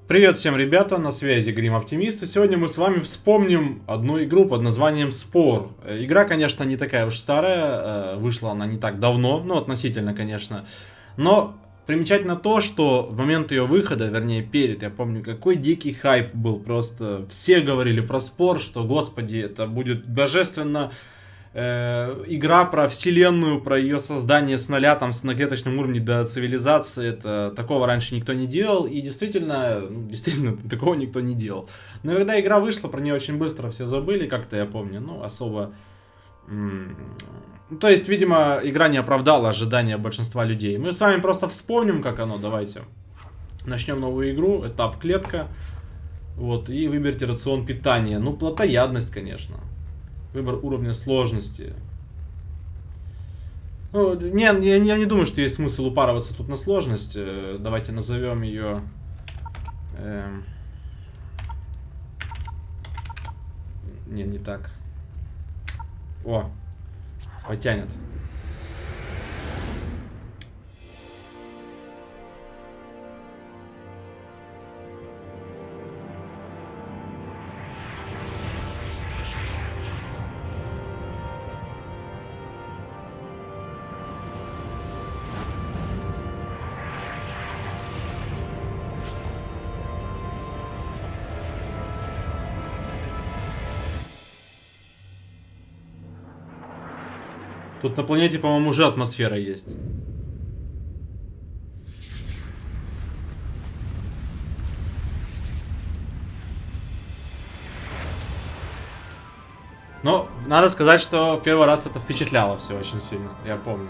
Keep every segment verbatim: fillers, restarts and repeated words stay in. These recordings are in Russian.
Привет всем, ребята, на связи Грим Оптимист, и сегодня мы с вами вспомним одну игру под названием Спор. Игра, конечно, не такая уж старая, вышла она не так давно, ну, относительно, конечно, но примечательно то, что в момент ее выхода, вернее, перед, я помню, какой дикий хайп был, просто все говорили про Спор, что, господи, это будет божественно. Игра про вселенную, про ее создание с нуля, там, с наклеточным уровнем до цивилизации. Это, такого раньше никто не делал. И действительно, действительно, такого никто не делал. Но когда игра вышла, про нее очень быстро все забыли, как-то я помню. Ну, особо... То есть, видимо, игра не оправдала ожидания большинства людей. Мы с вами просто вспомним, как оно. Давайте начнем новую игру. Этап клетка. Вот, и выберите рацион питания. Ну, плотоядность, конечно. Выбор уровня сложности. Ну, не, я, я не думаю, что есть смысл упарываться тут на сложность. Давайте назовем ее... Э, не, не так. О, потянет. Тут на планете, по-моему, уже атмосфера есть. Но надо сказать, что в первый раз это впечатляло все очень сильно. Я помню.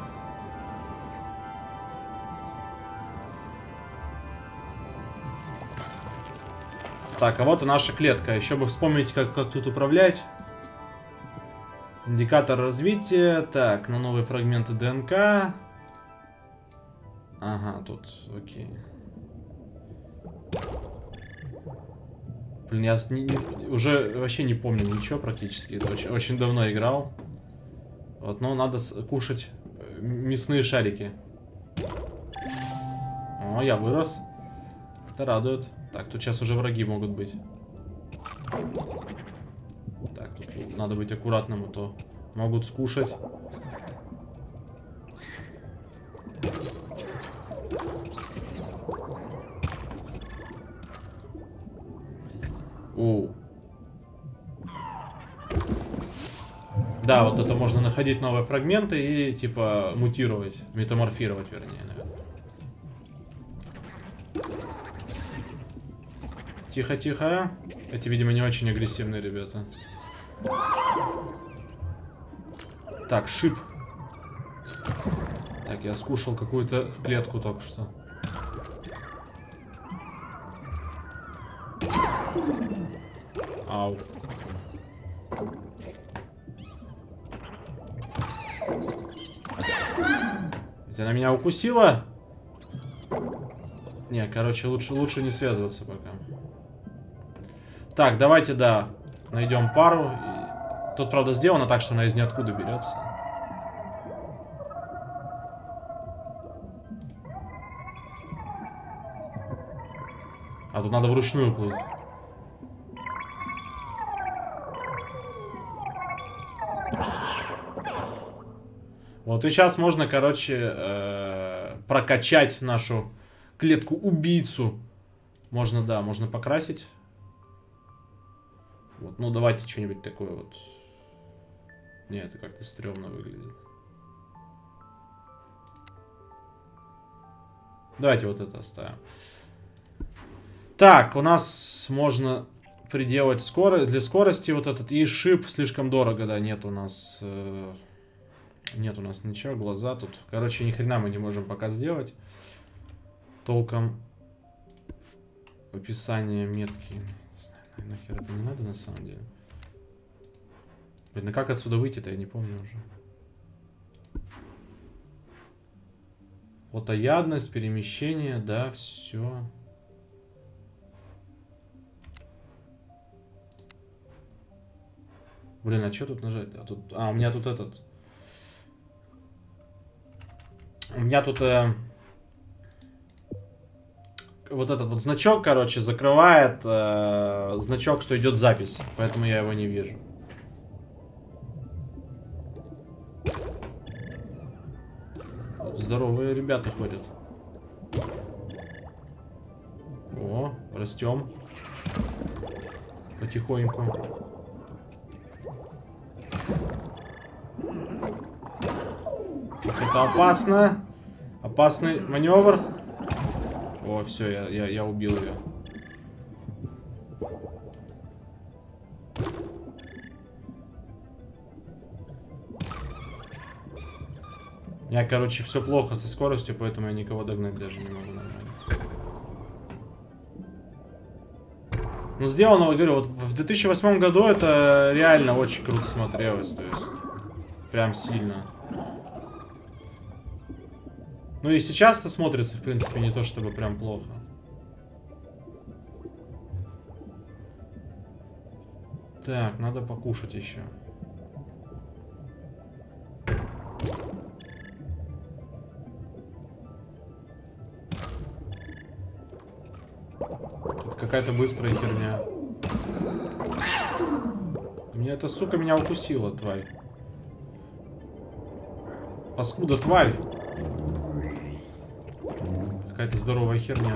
Так, а вот и наша клетка. Еще бы вспомнить, как, как тут управлять. Индикатор развития. Так, на новые фрагменты ДНК. Ага, тут, окей. Блин, я не, не, уже вообще не помню ничего практически. Это очень, очень давно играл. Вот, но надо кушать мясные шарики. О, я вырос. Это радует. Так, тут сейчас уже враги могут быть. Так, тут надо быть аккуратным, а то могут скушать. О. Да, вот это можно находить новые фрагменты и типа мутировать, метаморфировать, вернее, наверное. Тихо, тихо. Эти, видимо, не очень агрессивные ребята. Так, шип. Так, я скушал какую-то клетку только что. Ау. Ведь она меня укусила? Не, короче, лучше, лучше не связываться пока. Так, давайте, да, найдем пару. Тут, правда, сделано так, что она из ниоткуда берется. А тут надо вручную плыть. Вот и сейчас можно, короче, э -э, прокачать нашу клетку-убийцу. Можно, да, можно покрасить. Вот, ну, давайте что-нибудь такое вот. Не, это как-то стрёмно выглядит. Давайте вот это оставим. Так, у нас можно приделать скорость. Для скорости вот этот. И шип слишком дорого, да, нет у нас... Э нет у нас ничего, глаза тут. Короче, ни хрена мы не можем пока сделать. Толком описание метки. Нахер это не надо на самом деле. Блин, а как отсюда выйти-то, я не помню уже. Плотоядность, перемещение, да, все. Блин, а что тут нажать? А, тут... а, у меня тут этот... У меня тут... Э... вот этот вот значок, короче, закрывает э, значок, что идет запись. Поэтому я его не вижу. Здоровые ребята ходят. О, растем. Потихоньку. Это опасно. Опасный маневр. О, все, я, я, я убил ее. У меня, короче, все плохо со скоростью, поэтому я никого догнать даже не могу нормально. Ну, сделано, говорю, вот в две тысячи восьмом году это реально очень круто смотрелось, то есть прям сильно. Ну и сейчас это смотрится, в принципе, не то чтобы прям плохо. Так, надо покушать еще. Тут какая-то быстрая херня. Мне эта сука меня укусила, тварь. Паскуда, тварь. Какая-то здоровая херня.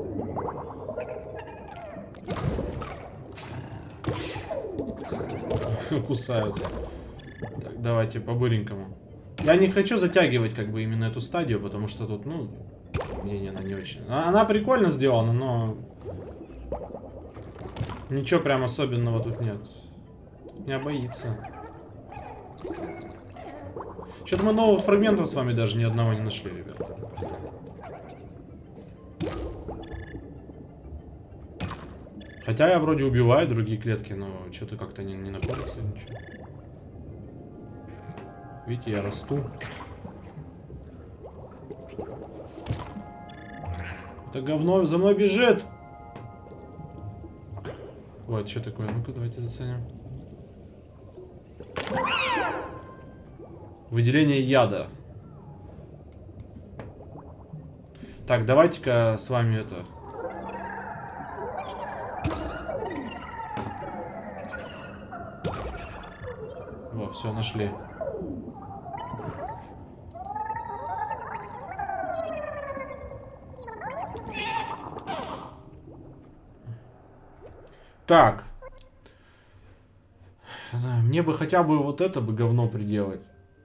Кусают. Так, давайте по-быренькому. Я не хочу затягивать как бы именно эту стадию, потому что тут, ну, не, не, она не очень. Она прикольно сделана, но ничего прям особенного тут нет. Не боится. Что-то мы новых фрагментов с вами даже ни одного не нашли, ребят. Хотя я вроде убиваю другие клетки, но что-то как-то не, не находится ничего. Видите, я расту. Это говно за мной бежит. Вот, что такое? Ну-ка, давайте заценим. Выделение яда. Так, давайте-ка с вами это... Во, все, нашли. Так. Мне бы хотя бы вот это бы говно приделать.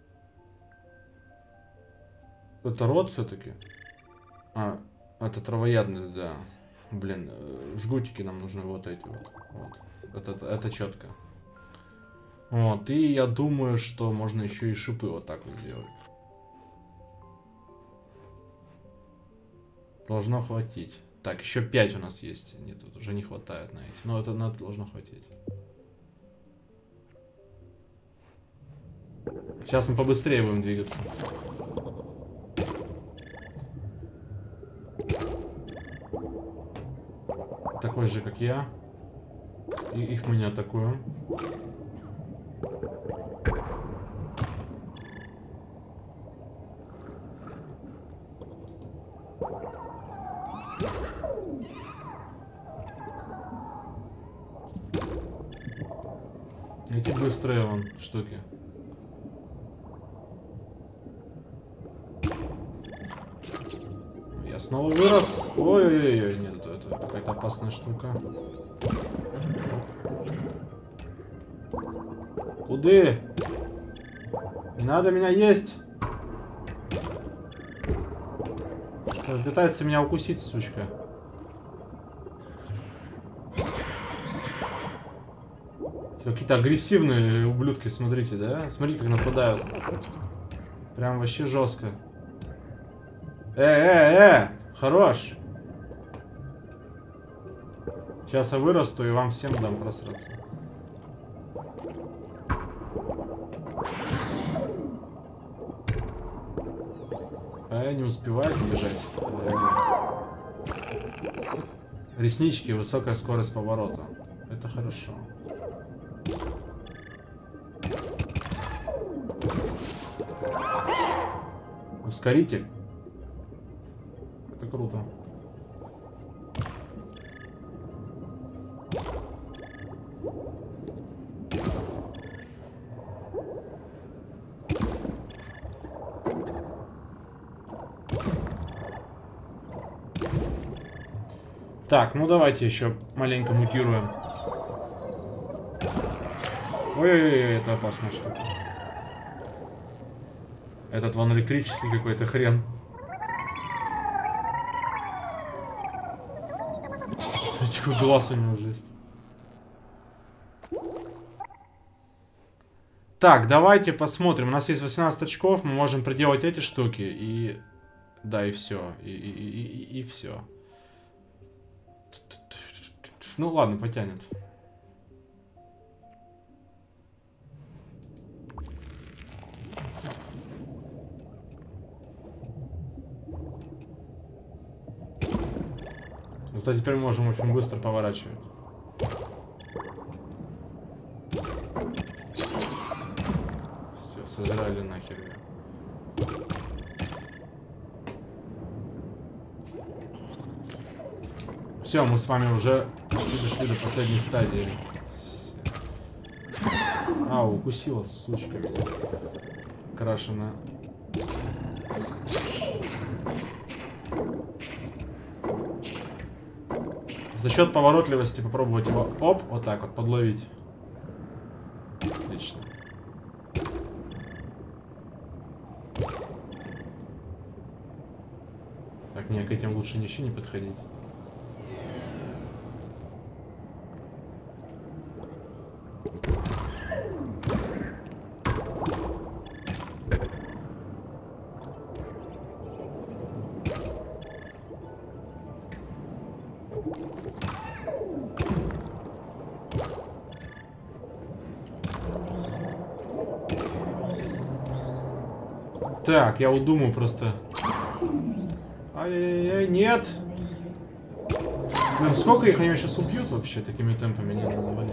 Это рот все-таки. А, это травоядность, да. Блин, жгутики нам нужны вот эти вот. Вот. Это, это четко. Вот, и я думаю, что можно еще и шипы вот так вот сделать. Должно хватить. Так, еще пять у нас есть. Нет, тут уже не хватает на эти. Но это, на это должно хватить. Сейчас мы побыстрее будем двигаться. Такой же, как я. И их мы не атакуем. Эти быстрые вон штуки. Я снова вырос. Ой-ой-ой, нет, это, это какая-то опасная штука. Куды? Не надо меня есть. Пытается меня укусить, сучка. Какие-то агрессивные ублюдки, смотрите, да? Смотрите, как нападают. Прям вообще жестко. Э, э, э! Хорош! Сейчас я вырасту и вам всем дам просраться. А я не успеваю бежать. Реснички, высокая скорость поворота. Это хорошо. Ускоритель. Это круто. Так, ну давайте еще маленько мутируем. Ой-ой-ой, это опасная штука. Этот вон электрический какой-то хрен. Смотрите, какой глаз у него жесть. Так, давайте посмотрим. У нас есть восемнадцать очков, мы можем проделать эти штуки и... Да, и все. И, и, и, и, и все. Ну ладно, потянет. Зато теперь мы можем очень быстро поворачивать. Все, сожрали нахер. Все, мы с вами уже почти дошли до последней стадии. А, укусила, сучка меня. Крашена. За счет поворотливости попробовать его, оп, вот так вот подловить. Отлично. Так, не, к этим лучше ничего не подходить. Так, я вот думаю просто... Ай-яй-яй, нет! Блин, сколько их они меня сейчас убьют вообще такими темпами? Не надо валить.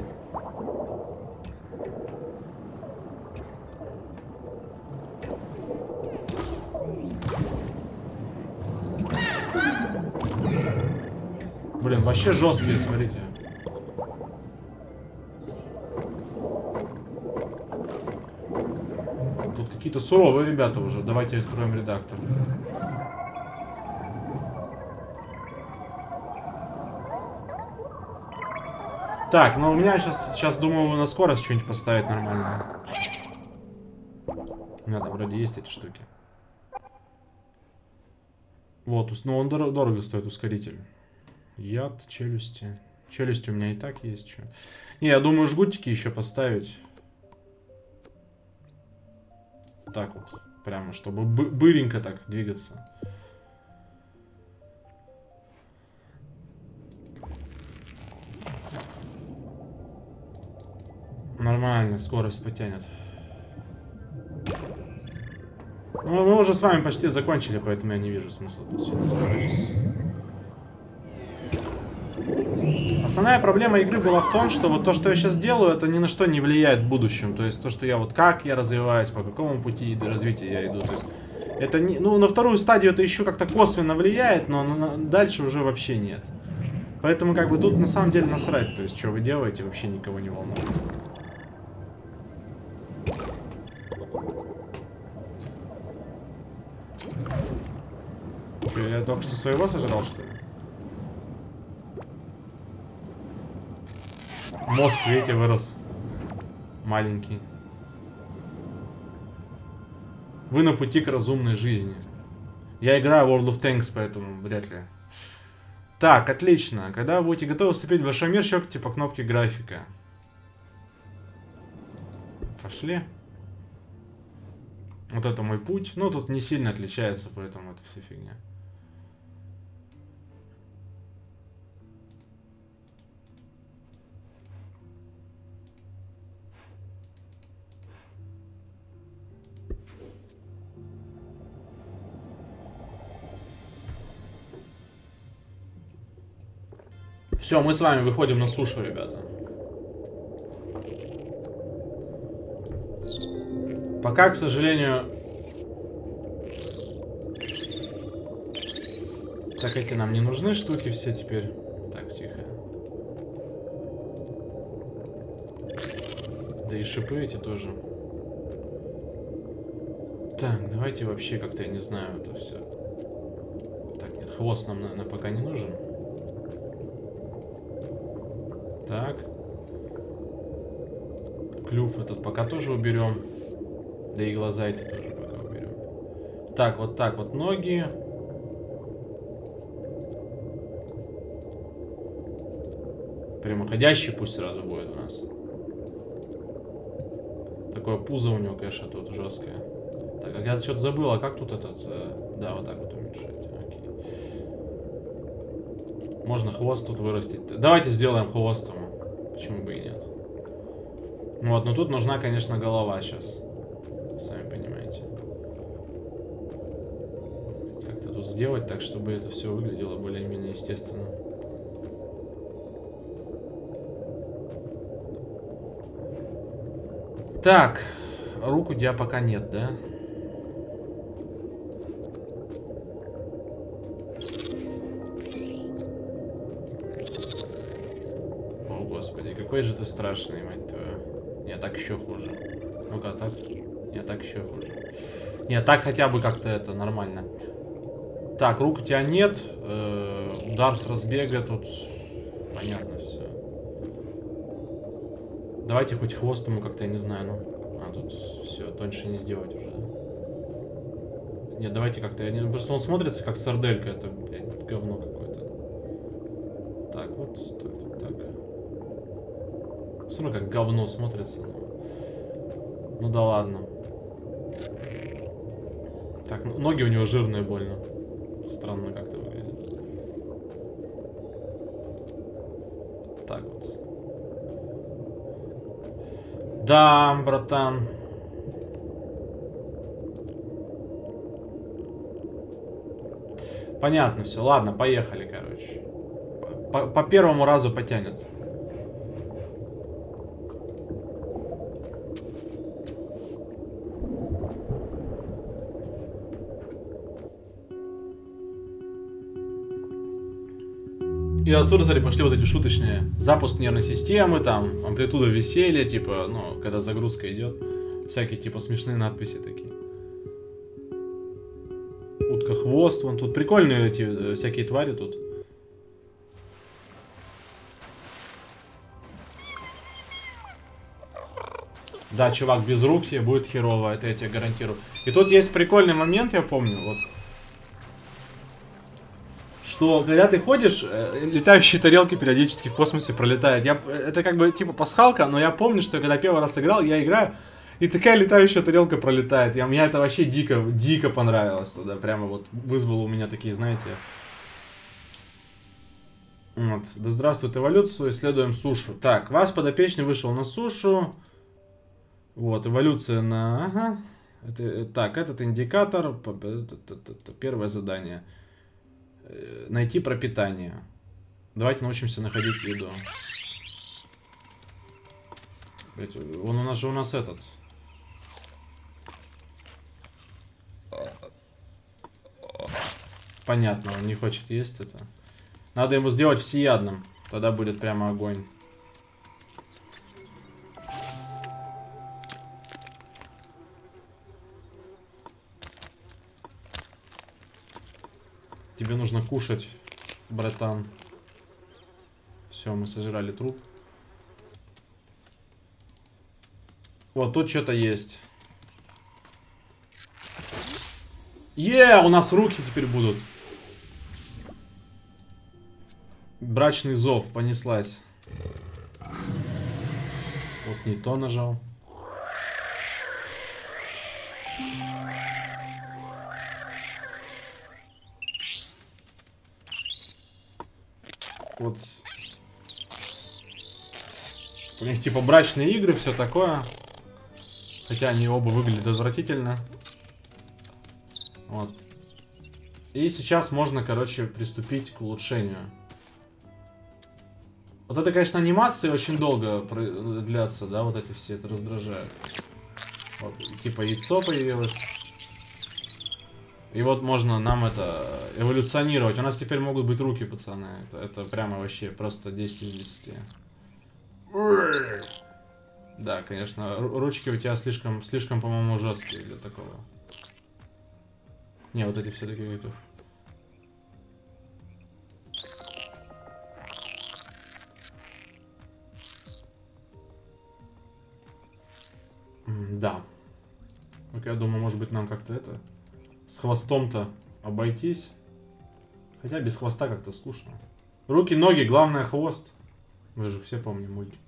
Блин, вообще жесткие, смотрите. Тут какие-то суровые ребята уже. Давайте откроем редактор. Так, ну у меня сейчас, сейчас думаю, на скорость что-нибудь поставить нормально. У меня там вроде есть эти штуки. Вот, ну он дор дорого стоит, ускоритель. Яд, челюсти. Челюсти у меня и так есть. Что? Не, я думаю, жгутики еще поставить. Так вот, прямо, чтобы бы быренько так двигаться. Нормально, скорость потянет. Ну, мы уже с вами почти закончили, поэтому я не вижу смысла тут сильно заворачиваться. Основная проблема игры была в том, что вот то, что я сейчас делаю, это ни на что не влияет в будущем. То есть то, что я вот как я развиваюсь, по какому пути развития я иду. То есть это не, ну, на вторую стадию это еще как-то косвенно влияет, но на, дальше уже вообще нет. Поэтому как бы тут на самом деле насрать. То есть что вы делаете, вообще никого не волнует. Что, я только что своего сожрал, что ли? Мозг, видите, вырос. Маленький. Вы на пути к разумной жизни. Я играю в World of Tanks, поэтому вряд ли. Так, отлично. Когда вы будете готовы вступить в большой мир, щелкните по кнопке графика. Пошли. Вот это мой путь. Ну, тут не сильно отличается, поэтому это все фигня. Все, мы с вами выходим на сушу, ребята. Пока, к сожалению... Так, эти нам не нужны штуки все теперь. Так, тихо. Да и шипы эти тоже. Так, давайте вообще как-то, я не знаю, это все. Так, нет, хвост нам, наверное, пока не нужен. Так. Клюв этот пока тоже уберем. Да и глаза эти тоже пока уберем. Так, вот так вот ноги. Прямоходящий пусть сразу будет у нас. Такое пузо у него, конечно, тут жесткое. Так, а я что-то забыл, а как тут этот... Э, да, вот так вот уменьшать. Окей. Можно хвост тут вырастить. Давайте сделаем хвост ему. Почему бы и нет. Вот, но тут нужна, конечно, голова сейчас. Сами понимаете. Как-то тут сделать так, чтобы это все выглядело более-менее естественно. Так, рук у тебя пока нет, да? О, господи, какой же ты страшный, мать твою. Не, так еще хуже. Ну-ка, так. Не, так еще хуже. Не, так хотя бы как-то это нормально. Так, рук у тебя нет. Э-э, удар с разбега тут. Понятно все. Давайте хоть хвост ему как-то, я не знаю, ну. А, тут все, тоньше не сделать уже. Нет, давайте как-то. Не... Просто он смотрится как сарделька. Это, блядь, говно какое-то. Так, вот, так, вот так. Все равно как говно смотрится. Ну, ну да ладно. Так, ноги у него жирные больно. Странно как-то выглядит. Так вот. Да, братан. Понятно все. Ладно, поехали, короче. По, по первому разу потянет. И отсюда, смотри, пошли вот эти шуточные. Запуск нервной системы, там, амплитуда веселья, типа, ну, когда загрузка идет. Всякие, типа, смешные надписи такие. Утка-хвост, вон тут прикольные эти э, всякие твари тут. Да, чувак, без рук тебе будет херово, это я тебе гарантирую. И тут есть прикольный момент, я помню, вот. Что, когда ты ходишь, э, летающие тарелки периодически в космосе пролетают. Я, это как бы, типа, пасхалка, но я помню, что когда первый раз играл, я играю, и такая летающая тарелка пролетает. Я, мне это вообще дико, дико понравилось туда. Прямо вот вызвало у меня такие, знаете... Вот. Да здравствует эволюцию, исследуем сушу. Так, вас подопечный вышел на сушу. Вот, эволюция на... Ага. Это, так, этот индикатор. Первое задание. Найти пропитание. Давайте научимся находить еду. Он у нас же у нас этот. Понятно, он не хочет есть это. Надо ему сделать всеядным. Тогда будет прямо огонь. Тебе нужно кушать, братан. Все, мы сожрали труп. Вот тут что-то есть. Е, у нас руки теперь будут. Брачный зов, понеслась. Вот не то нажал. Вот. У них типа брачные игры, все такое. Хотя они оба выглядят отвратительно. Вот. И сейчас можно, короче, приступить к улучшению. Вот это, конечно, анимации очень долго длятся, да, вот эти все, это раздражает. Вот, типа яйцо появилось. И вот можно нам это эволюционировать. У нас теперь могут быть руки, пацаны. Это, это прямо вообще просто десять из десяти. Да, конечно, ручки у тебя слишком, слишком, по-моему, жесткие для такого. Не, вот эти все-таки это. Да. Ну, я думаю, может быть, нам как-то это... С хвостом-то обойтись. Хотя без хвоста как-то скучно. Руки, ноги, главное хвост. Вы же все помните мультик.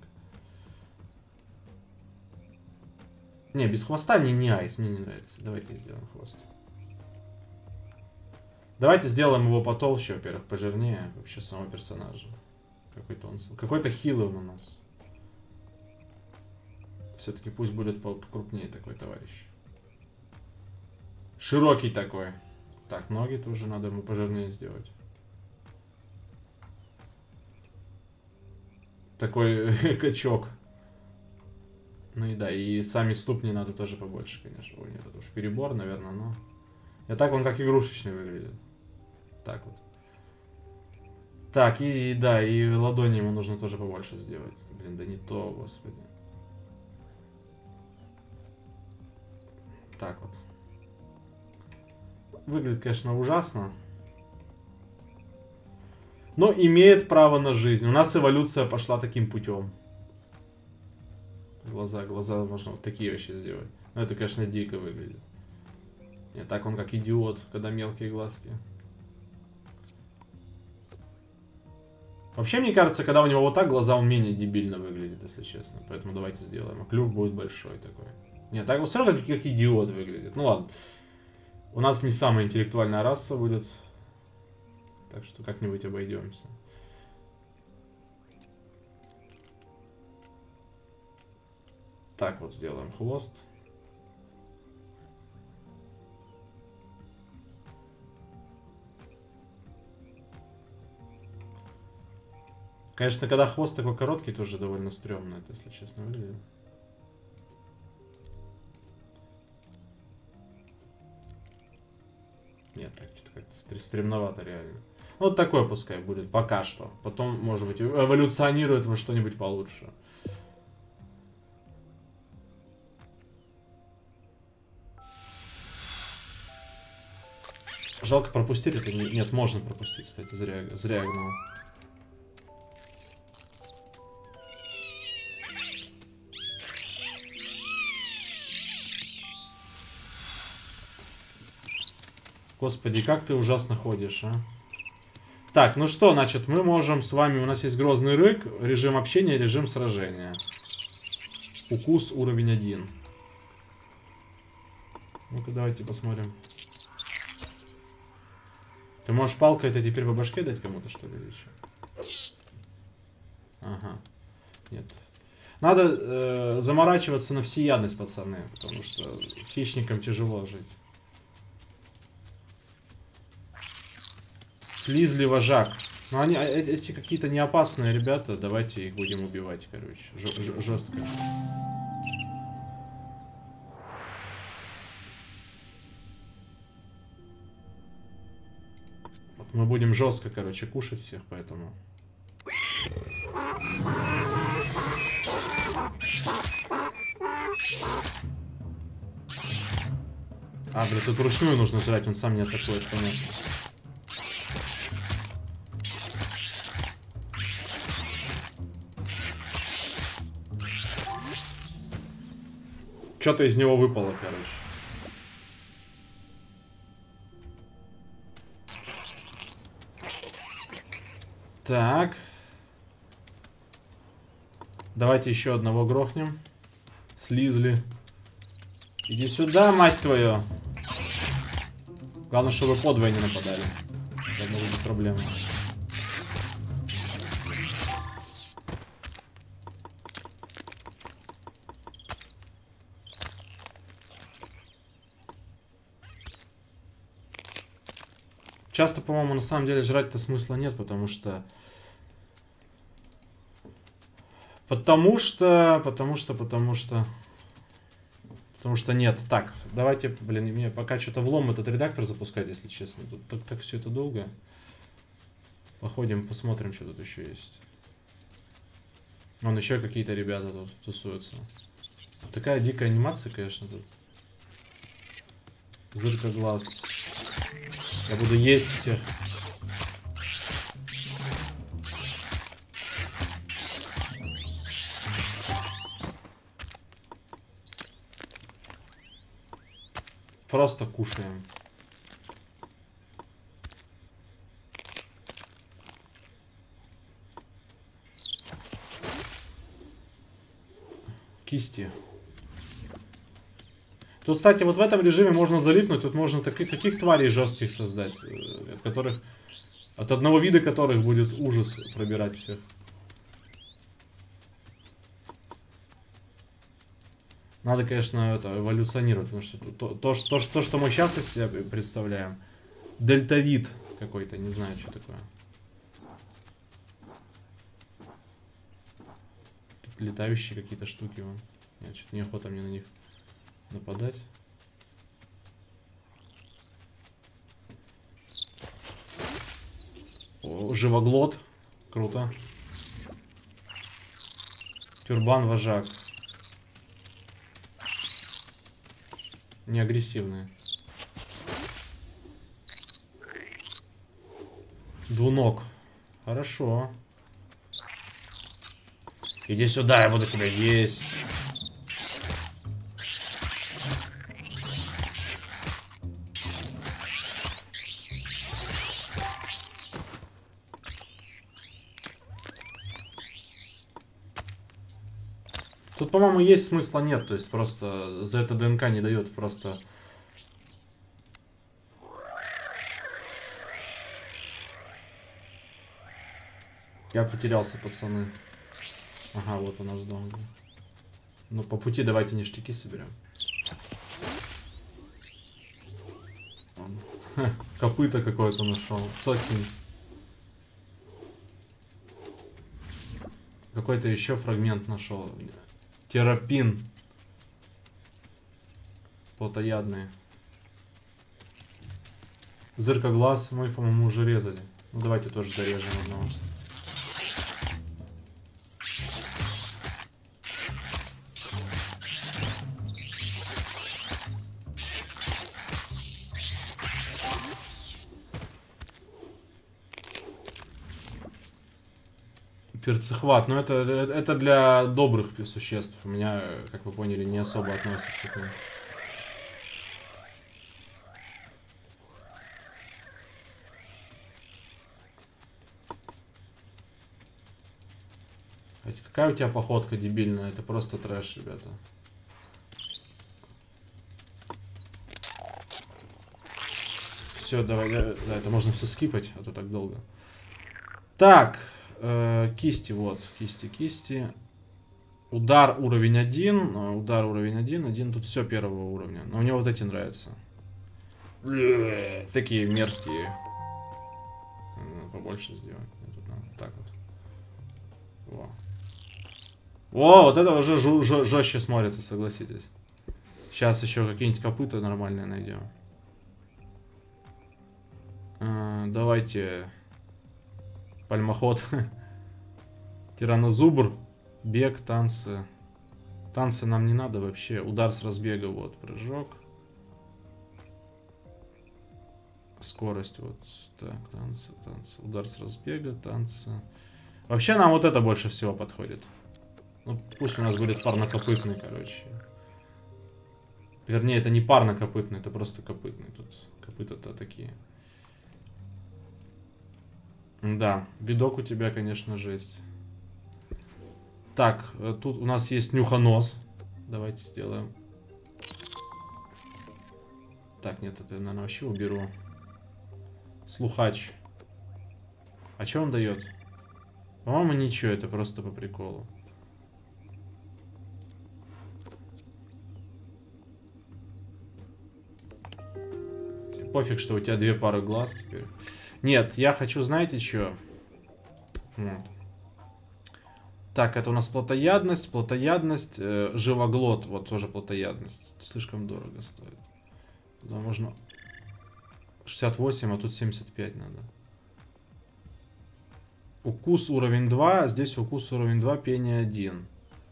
Не, без хвоста не, не айс, мне не нравится. Давайте сделаем хвост. Давайте сделаем его потолще, во-первых, пожирнее. Вообще самого персонажа. Какой-то он... Какой-то хилый он у нас. Все-таки пусть будет покрупнее такой товарищ. Широкий такой. Так, ноги тоже надо ему пожирнее сделать. Такой качок. Ну и да, и сами ступни надо тоже побольше, конечно. Ой, нет, это уж перебор, наверное, но... И так он как игрушечный выглядит. Так вот. Так, и, и да, и ладони ему нужно тоже побольше сделать. Блин, да не то, господи. Так вот. Выглядит, конечно, ужасно. Но имеет право на жизнь. У нас эволюция пошла таким путем. Глаза, глаза можно вот такие вообще сделать. Но это, конечно, дико выглядит. Нет, так он как идиот, когда мелкие глазки. Вообще, мне кажется, когда у него вот так глаза, он менее дебильно выглядит, если честно. Поэтому давайте сделаем. А клюв будет большой такой. Нет, так вот все равно как, как идиот выглядит. Ну ладно. У нас не самая интеллектуальная раса будет. Так что как-нибудь обойдемся. Так вот сделаем хвост. Конечно, когда хвост такой короткий, тоже довольно стрёмно это, если честно, выглядит. Нет, так что-то как-то стремновато реально. Вот такое пускай будет пока что. Потом, может быть, эволюционирует во что-нибудь получше. Жалко пропустить это. Нет, можно пропустить, кстати, зря, зря я гнал. Господи, как ты ужасно ходишь, а? Так, ну что, значит, мы можем с вами... У нас есть грозный рык, режим общения, режим сражения. Укус уровень один. Ну-ка, давайте посмотрим. Ты можешь палкой это теперь по башке дать кому-то, что ли, или еще? Ага. Нет. Надо э, заморачиваться на всеядность, пацаны, потому что хищникам тяжело жить. Слизли вожак. Но они, эти какие-то не опасные ребята. Давайте их будем убивать, короче. Ж жестко. Вот мы будем жестко, короче, кушать всех, поэтому... А, блин, тут вручную нужно жрать, он сам не атакует, понятно. Что-то из него выпало, короче. Так. Давайте еще одного грохнем. Слизли. Иди сюда, мать твою. Главное, чтобы подвое не нападали. Это может быть проблема. Часто, по-моему, на самом деле жрать-то смысла нет, потому что... Потому что... Потому что... Потому что... Потому что нет. Так, давайте, блин, мне пока что-то влом этот редактор запускать, если честно. Тут так, так все это долго. Походим, посмотрим, что тут еще есть. Вон еще какие-то ребята тут тусуются. Такая дикая анимация, конечно, тут. Зырка глаз. Я буду есть всех. Просто кушаем. Кисти. Тут, кстати, вот в этом режиме можно залипнуть. Тут можно таких, таких тварей жестких создать, от которых, от одного вида которых будет ужас пробирать всех. Надо, конечно, это, эволюционировать, потому что то, то, то, то, что мы сейчас из себя представляем, дельтавид какой-то, не знаю, что такое. Тут летающие какие-то штуки. Вон. Нет, что-то неохота мне на них нападать. О, живоглот. Круто. Тюрбан-вожак. Не агрессивные. Двуног. Хорошо. Иди сюда, я буду тебя есть. Тут, по-моему, есть смысла нет, то есть просто за это ДНК не дает, просто... Я потерялся, пацаны. Ага, вот у нас дом. Ну, по пути давайте ништяки соберем. Ха, копыта какое-то нашел. Цокни. Какой-то еще фрагмент нашел. Терапин. Плотоядные. Зыркоглаз мы, по-моему, уже резали. Ну, давайте тоже зарежем одного. Перцехват, но это, это для добрых существ. У меня, как вы поняли, не особо относится к ним. Хотя какая у тебя походка дебильная? Это просто трэш, ребята. Все, давай, да, это можно все скипать, а то так долго. Так. Кисти, вот, кисти, кисти. Удар уровень один. Удар уровень один. Один тут все первого уровня. Но мне вот эти нравятся. Такие мерзкие. Побольше сделать. Тут надо так вот. Во. О, вот это уже жестче смотрится, согласитесь. Сейчас еще какие-нибудь копыта нормальные найдем. Давайте... Пальмоход. Тиранозубр. Бег, танцы. Танцы нам не надо вообще. Удар с разбега, вот, прыжок. Скорость, вот. Так, танцы, танцы. Удар с разбега, танцы. Вообще нам вот это больше всего подходит. Ну, пусть у нас будет парнокопытный, короче. Вернее, это не парнокопытный, это просто копытный. Тут копыта-то такие. Да, видок у тебя, конечно, жесть. Так, тут у нас есть нюхонос. Давайте сделаем. Так, нет, это я, наверное, вообще уберу. Слухач. А что он дает? По-моему, ничего, это просто по приколу. Пофиг, что у тебя две пары глаз теперь. Нет, я хочу, знаете, что? Вот. Так, это у нас плотоядность, плотоядность, э, живоглот, вот тоже плотоядность. Слишком дорого стоит. Да, можно шестьдесят восемь, а тут семьдесят пять надо. Укус уровень два, а здесь укус уровень два, пение один.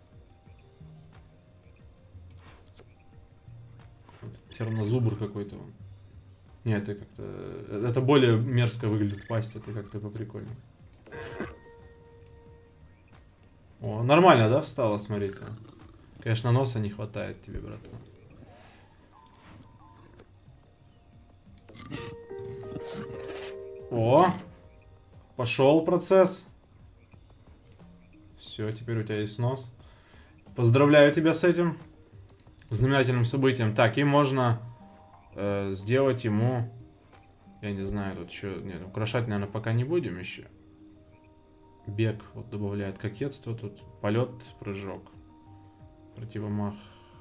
Тернозубр какой-то он. Нет, это как-то... Это более мерзко выглядит пасть, это как-то поприкольнее. О, нормально, да, встала, смотрите. Конечно, носа не хватает тебе, братан. О, пошел процесс. Все, теперь у тебя есть нос. Поздравляю тебя с этим знаменательным событием. Так, и можно э, сделать ему... Я не знаю, тут что... Нет, украшать, наверное, пока не будем еще. Бег вот добавляет кокетство тут. Полет, прыжок. Противомах.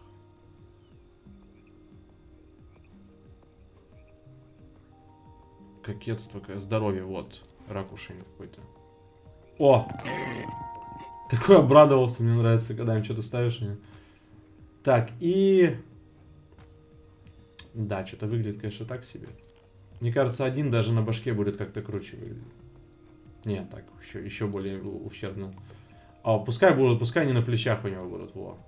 Кокетство, здоровье, вот. Ракушень какой-то. О! Такой обрадовался, мне нравится, когда им что-то ставишь. Так, и... Да, что-то выглядит, конечно, так себе. Мне кажется, один даже на башке будет как-то круче выглядеть. Нет, так, еще, еще более ущербно. А, пускай будут, пускай они на плечах у него будут, во.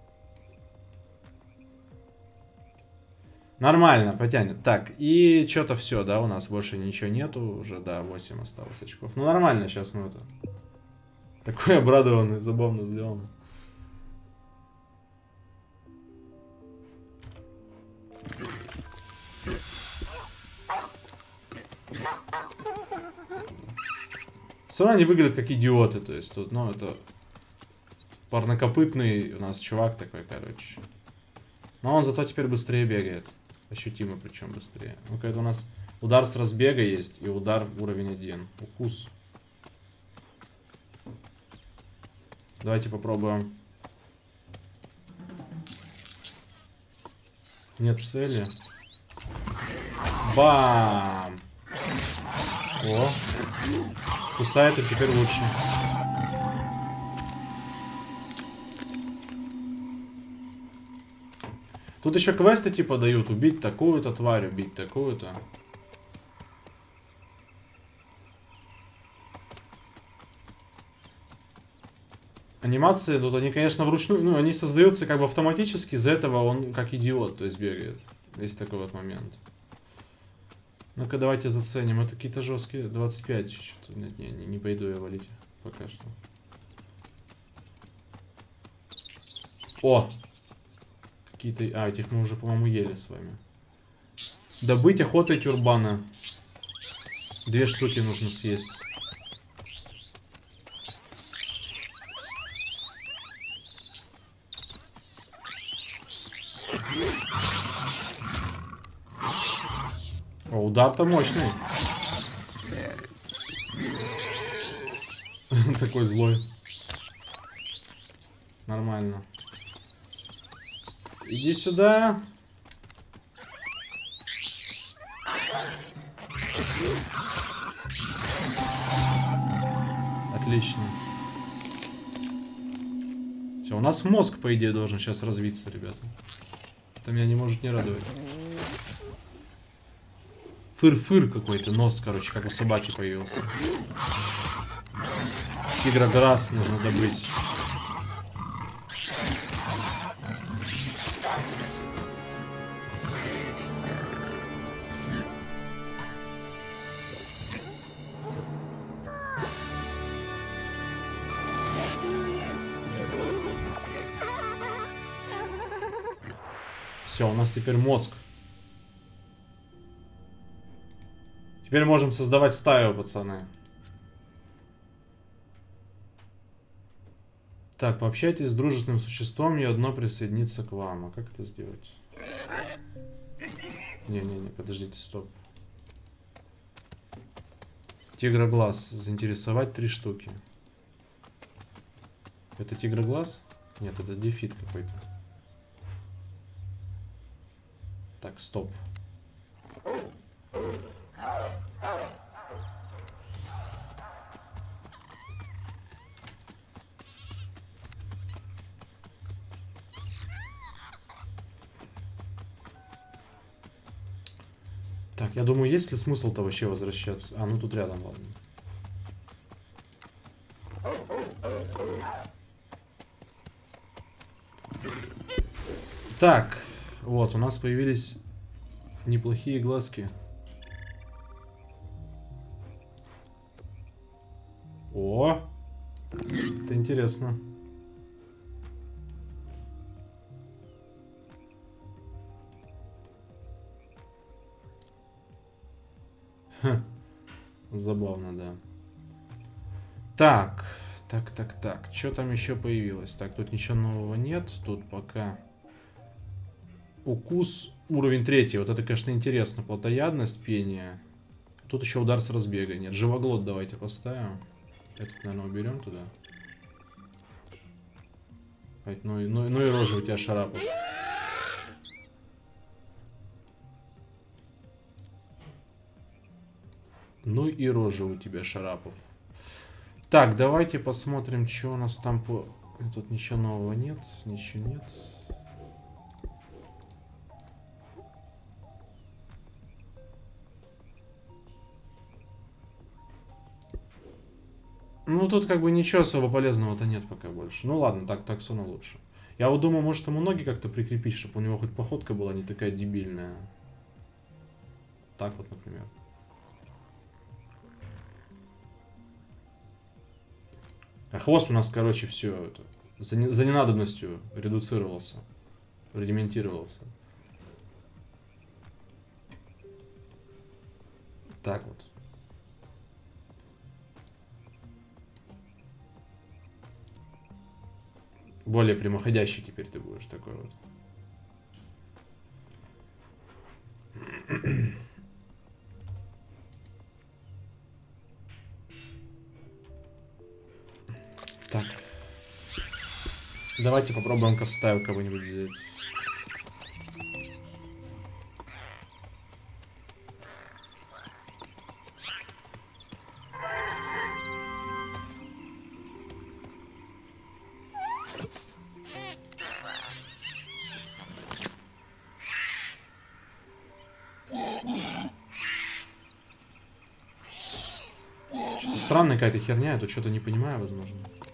Нормально, потянет. Так, и что-то все, да, у нас больше ничего нету. Уже, да, восемь осталось очков. Ну, нормально, сейчас мы это... Такой обрадованный, забавно сделано. Все равно они выглядят как идиоты, то есть тут, ну, это... Парнокопытный у нас чувак такой, короче. Но он зато теперь быстрее бегает. Ощутимо причем быстрее. Ну-ка, это у нас удар с разбега есть и удар уровень один. Укус. Давайте попробуем. Нет цели. Бам! О! Кусает, и теперь лучше. Тут еще квесты типа дают. Убить такую-то тварь, убить такую-то. Анимации, тут они, конечно, вручную, ну, они создаются как бы автоматически, из-за этого он как идиот, то есть бегает. Есть такой вот момент. Ну-ка, давайте заценим. Это какие-то жесткие. двадцать пять. Нет, не, не, не пойду я валить пока что. О! Какие-то... А, этих мы уже, по-моему, ели с вами. Добыть охотой тюрбана. Две штуки нужно съесть. О, удар-то мощный. Такой злой. Нормально. Иди сюда. Отлично. Все, у нас мозг, по идее, должен сейчас развиться, ребята. Это меня не может не радовать. Фыр-фыр какой-то, нос, короче, как у собаки появился. Тигроглаз нужно добыть. Все, у нас теперь мозг. Теперь можем создавать стаю, пацаны. Так, пообщайтесь с дружественным существом, и одно присоединится к вам. А как это сделать? Не-не-не, подождите, стоп. Тигроглаз. Заинтересовать три штуки. Это тигроглаз? Нет, это дефит какой-то. Так, стоп. Так, я думаю, есть ли смысл-то вообще возвращаться? А, ну тут рядом, ладно. Так, вот, у нас появились неплохие глазки. О, это интересно. Ха. Забавно, да. Так, так, так, так. Что там еще появилось? Так, тут ничего нового нет. Тут пока... Укус, уровень третий. Вот это, конечно, интересно. Плотоядность, пение. Тут еще удар с разбега нет. Живоглот давайте поставим. Этот, наверное, уберем туда. Ну и, ну, ну и рожа у тебя, Шарапов. Ну и рожа у тебя, Шарапов. Так, давайте посмотрим, что у нас там по... Тут ничего нового нет, ничего нет. Ну, тут как бы ничего особо полезного-то нет пока больше. Ну ладно, так, так все равно лучше. Я вот думаю, может ему ноги как-то прикрепить, чтобы у него хоть походка была не такая дебильная. Так вот, например. А хвост у нас, короче, все это за, не, за ненадобностью редуцировался, рудиментировался. Так вот. Более прямоходящий теперь ты будешь такой вот. Так. Давайте попробуем ковстайл кого-нибудь взять. Странная какая-то херня, я тут что-то не понимаю, возможно.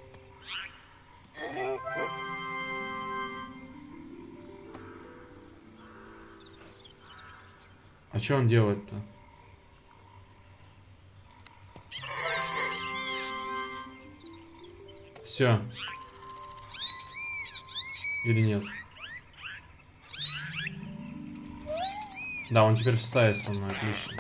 А что он делает-то? Все. Или нет? Да, он теперь в стае со мной, отлично.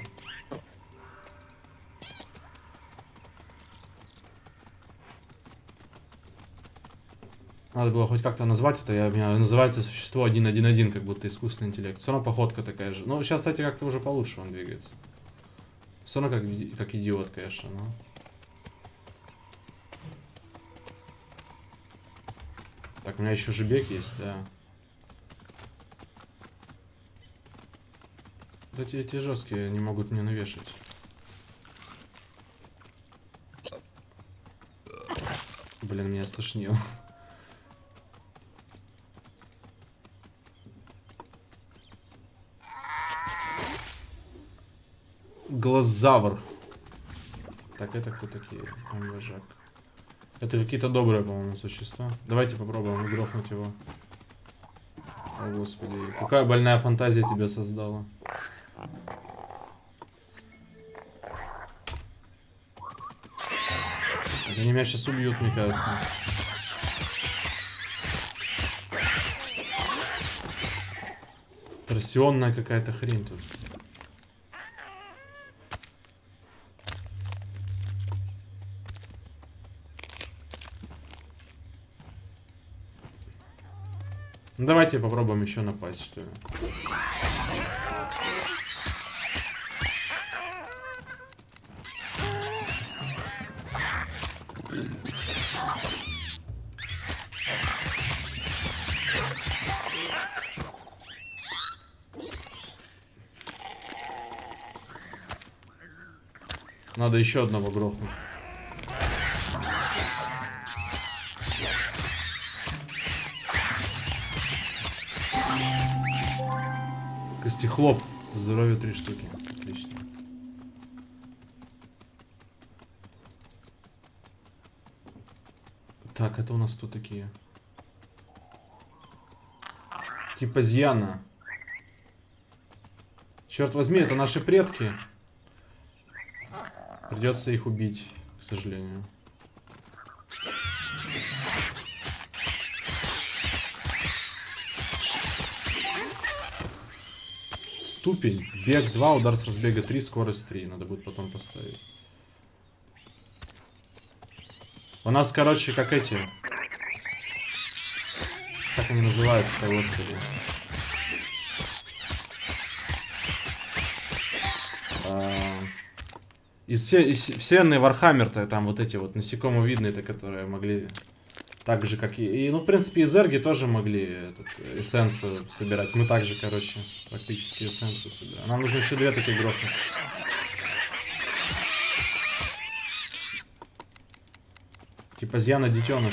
Надо было хоть как-то назвать это. Я, у меня называется существо один один один, как будто искусственный интеллект. Все равно походка такая же. Ну, сейчас, кстати, как-то уже получше он двигается. Все равно как, как идиот, конечно, но... Так, у меня еще жебек есть, да. Вот эти, эти жесткие не могут мне навешать. Блин, меня стошнило. Глазавр. Так, это кто такие? Он вожак. Это какие-то добрые, по-моему, существа. Давайте попробуем грохнуть его. О, господи. Какая больная фантазия тебя создала. Они меня сейчас убьют, мне кажется. Торсионная какая-то хрень тут. Ну, давайте попробуем еще напасть, что ли. Надо еще одного грохнуть. Костехлоп. Здоровье три штуки. Отлично. Так, это у нас кто такие? Типа Зьяна. Черт возьми, это наши предки. Придется их убить, к сожалению. Ступень. Бег два, удар с разбега три, скорость три. Надо будет потом поставить. У нас, короче, как эти... Как они называются-то, господи? А... Из, все, из вселенной Вархаммер-то там вот эти вот насекомовидные-то, которые могли... Так же, как и... и ну, в принципе, и зерги тоже могли этот, эссенцию собирать. Мы также, короче, практически эссенцию собираем. Нам нужно еще две таких грохнуть. Типа Зьяна детеныш.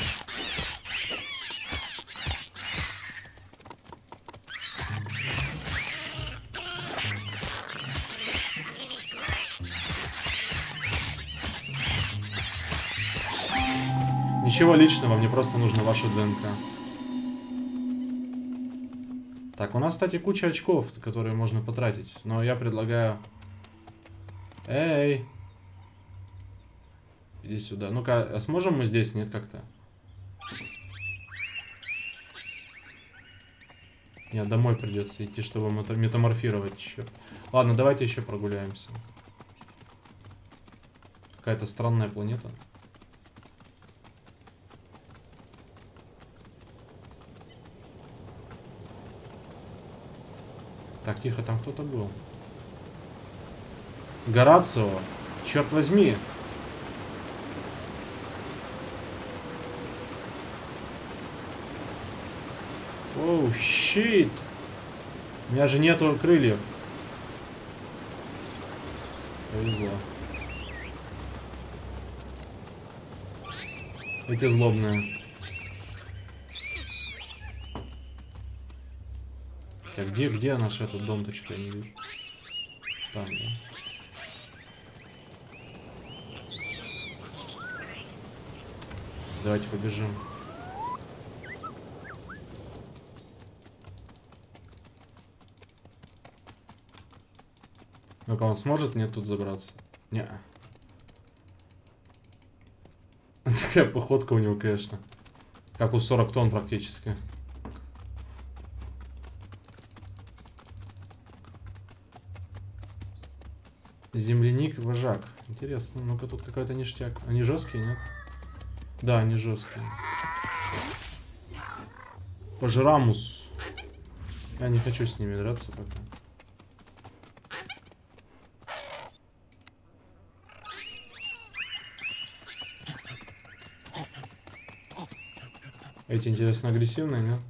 Ничего личного, мне просто нужно ваше ДНК. Так, у нас, кстати, куча очков, которые можно потратить. Но я предлагаю... Эй! Иди сюда. Ну-ка, а сможем мы здесь? Нет, как-то? Нет, домой придется идти, чтобы метаморфировать. Черт. Ладно, давайте еще прогуляемся. Какая-то странная планета. Так, тихо, там кто-то был. Горацио, черт возьми. Оу, щит. У меня же нету крыльев. Повезло. Эти злобные. Так, где, где наш этот дом-то, что-то я не вижу. Там, да. Давайте побежим. Ну-ка, он сможет мне тут забраться? Не-а. Такая походка у него, конечно. Как у сорок тонн практически. Земляник, вожак. Интересно, ну-ка тут какой-то ништяк. Они жесткие, нет? Да, они жесткие. Пожрамус. Я не хочу с ними драться пока. Эти, интересно, агрессивные, нет?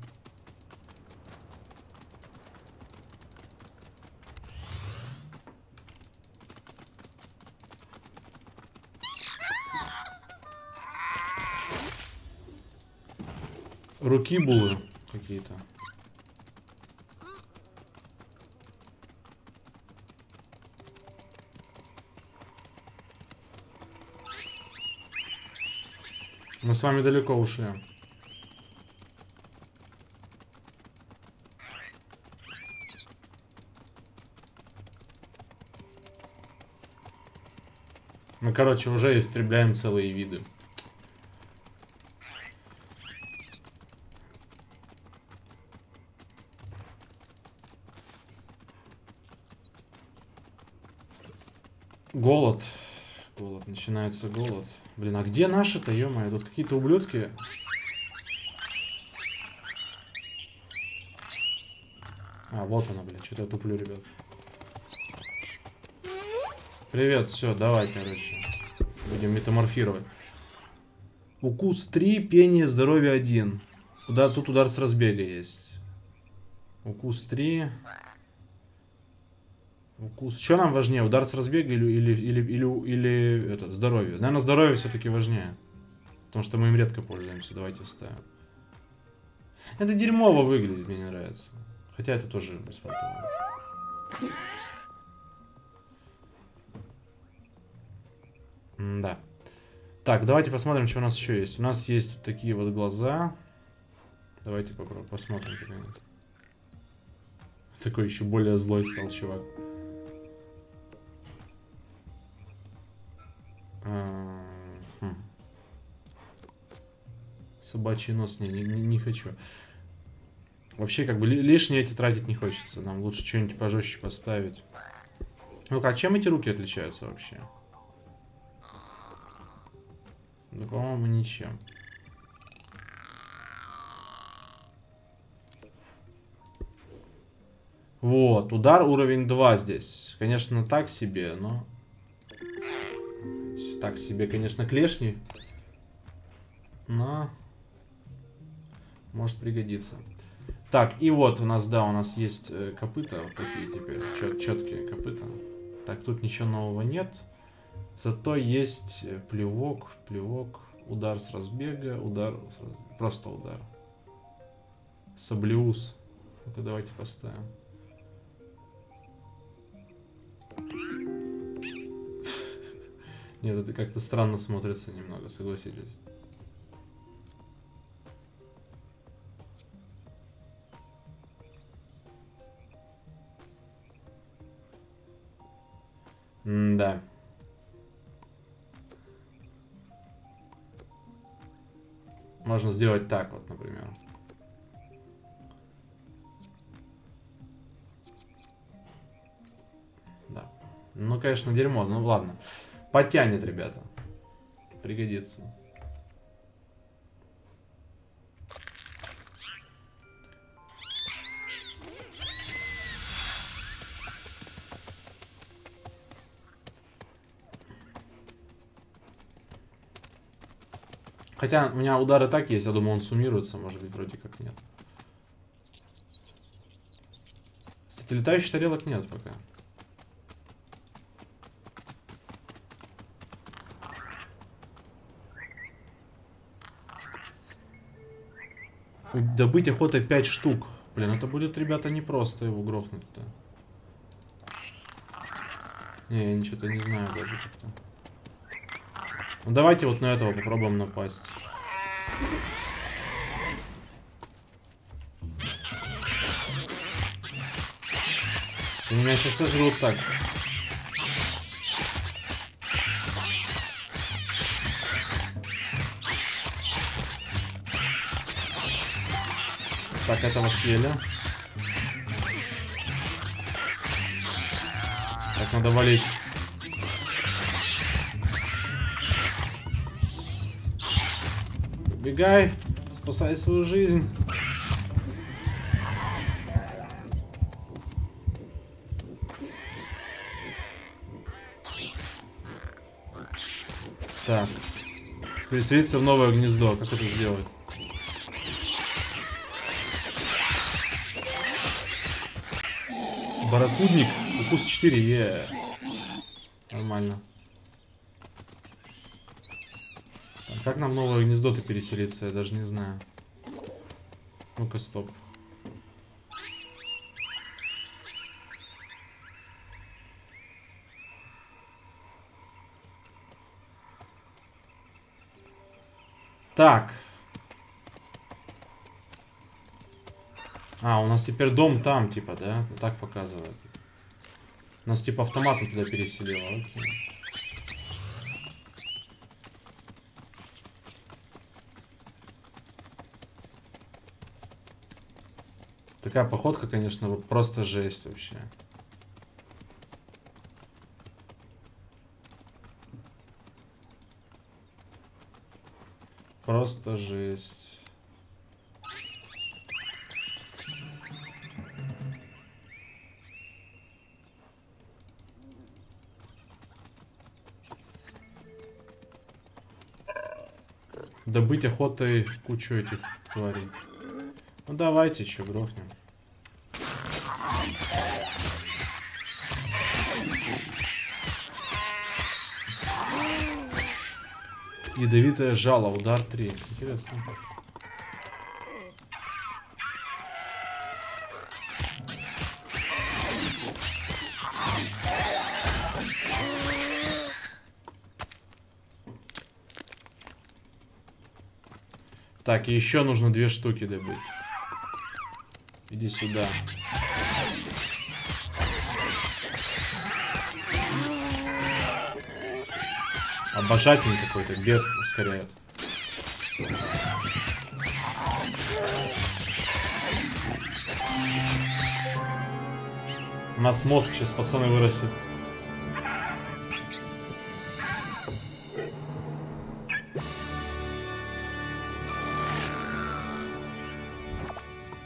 Руки-булы какие-то. Мы с вами далеко ушли. Мы, короче, уже истребляем целые виды. Голод. Голод. Начинается голод. Блин, а где наши-то, ё-моё? Тут какие-то ублюдки. А, вот она, блин. Что-то я туплю, ребят. Привет, все, давай, короче. Будем метаморфировать. Укус три, пение, здоровье один. Куда тут удар с разбега есть. Укус три. Укус. Что нам важнее, удар с разбега или, или, или, или, или это, здоровье? Наверное, здоровье все-таки важнее. Потому что мы им редко пользуемся. Давайте вставим. Это дерьмово выглядит, мне не нравится. Хотя это тоже бесплатно. Да. Так, давайте посмотрим, что у нас еще есть. У нас есть вот такие вот глаза. Давайте попробуем, посмотрим. Такой еще более злой стал чувак. А, хм. Собачий нос, не, не, не хочу. Вообще, как бы лишние эти тратить не хочется. Нам лучше что-нибудь пожестче поставить. Ну-ка, а чем эти руки отличаются вообще? Да, по-моему, ничем. Вот, удар уровень два здесь. Конечно, так себе, но... Так себе, конечно, клешни. Но... Может пригодиться. Так, и вот у нас, да, у нас есть э, копыта. Вот такие теперь, чет четкие копыта. Так, тут ничего нового нет. Зато есть плевок, плевок, удар с разбега, удар... С раз... Просто удар. Саблеус. Ну-ка, давайте поставим. Нет, это как-то странно смотрится немного, согласитесь. М-да. Можно сделать так вот, например. Да. Ну, конечно, дерьмо. Ну, ладно. Потянет, ребята. Пригодится. Хотя у меня удар и так есть, я думаю, он суммируется, может быть, вроде как нет. Кстати, летающих тарелок нет пока. Добыть охотой пять штук. Блин, это будет, ребята, непросто его грохнуть-то. Не, я ничего-то не знаю даже как-то. Ну давайте вот на этого попробуем напасть. И меня сейчас сожрут так. Так, этого съели. Так, надо валить. Убегай, спасай свою жизнь. Так. Переселиться в новое гнездо. Как это сделать? Барракудник. Укус четыре. Е. Нормально. Так, как нам в новое гнездо-то переселиться? Я даже не знаю. Ну-ка, стоп. Так. А, у нас теперь дом там, типа, да? Так показывает. Нас типа автоматом туда переселило. Окей. Такая походка, конечно, вот просто жесть вообще. Просто жесть. Добыть охотой кучу этих тварей. Ну давайте еще грохнем. Ядовитое жало, удар три. Интересно. Так, и еще нужно две штуки добыть. Иди сюда. Обожательный какой-то, бег ускоряет. У нас мозг сейчас, пацаны, вырастет.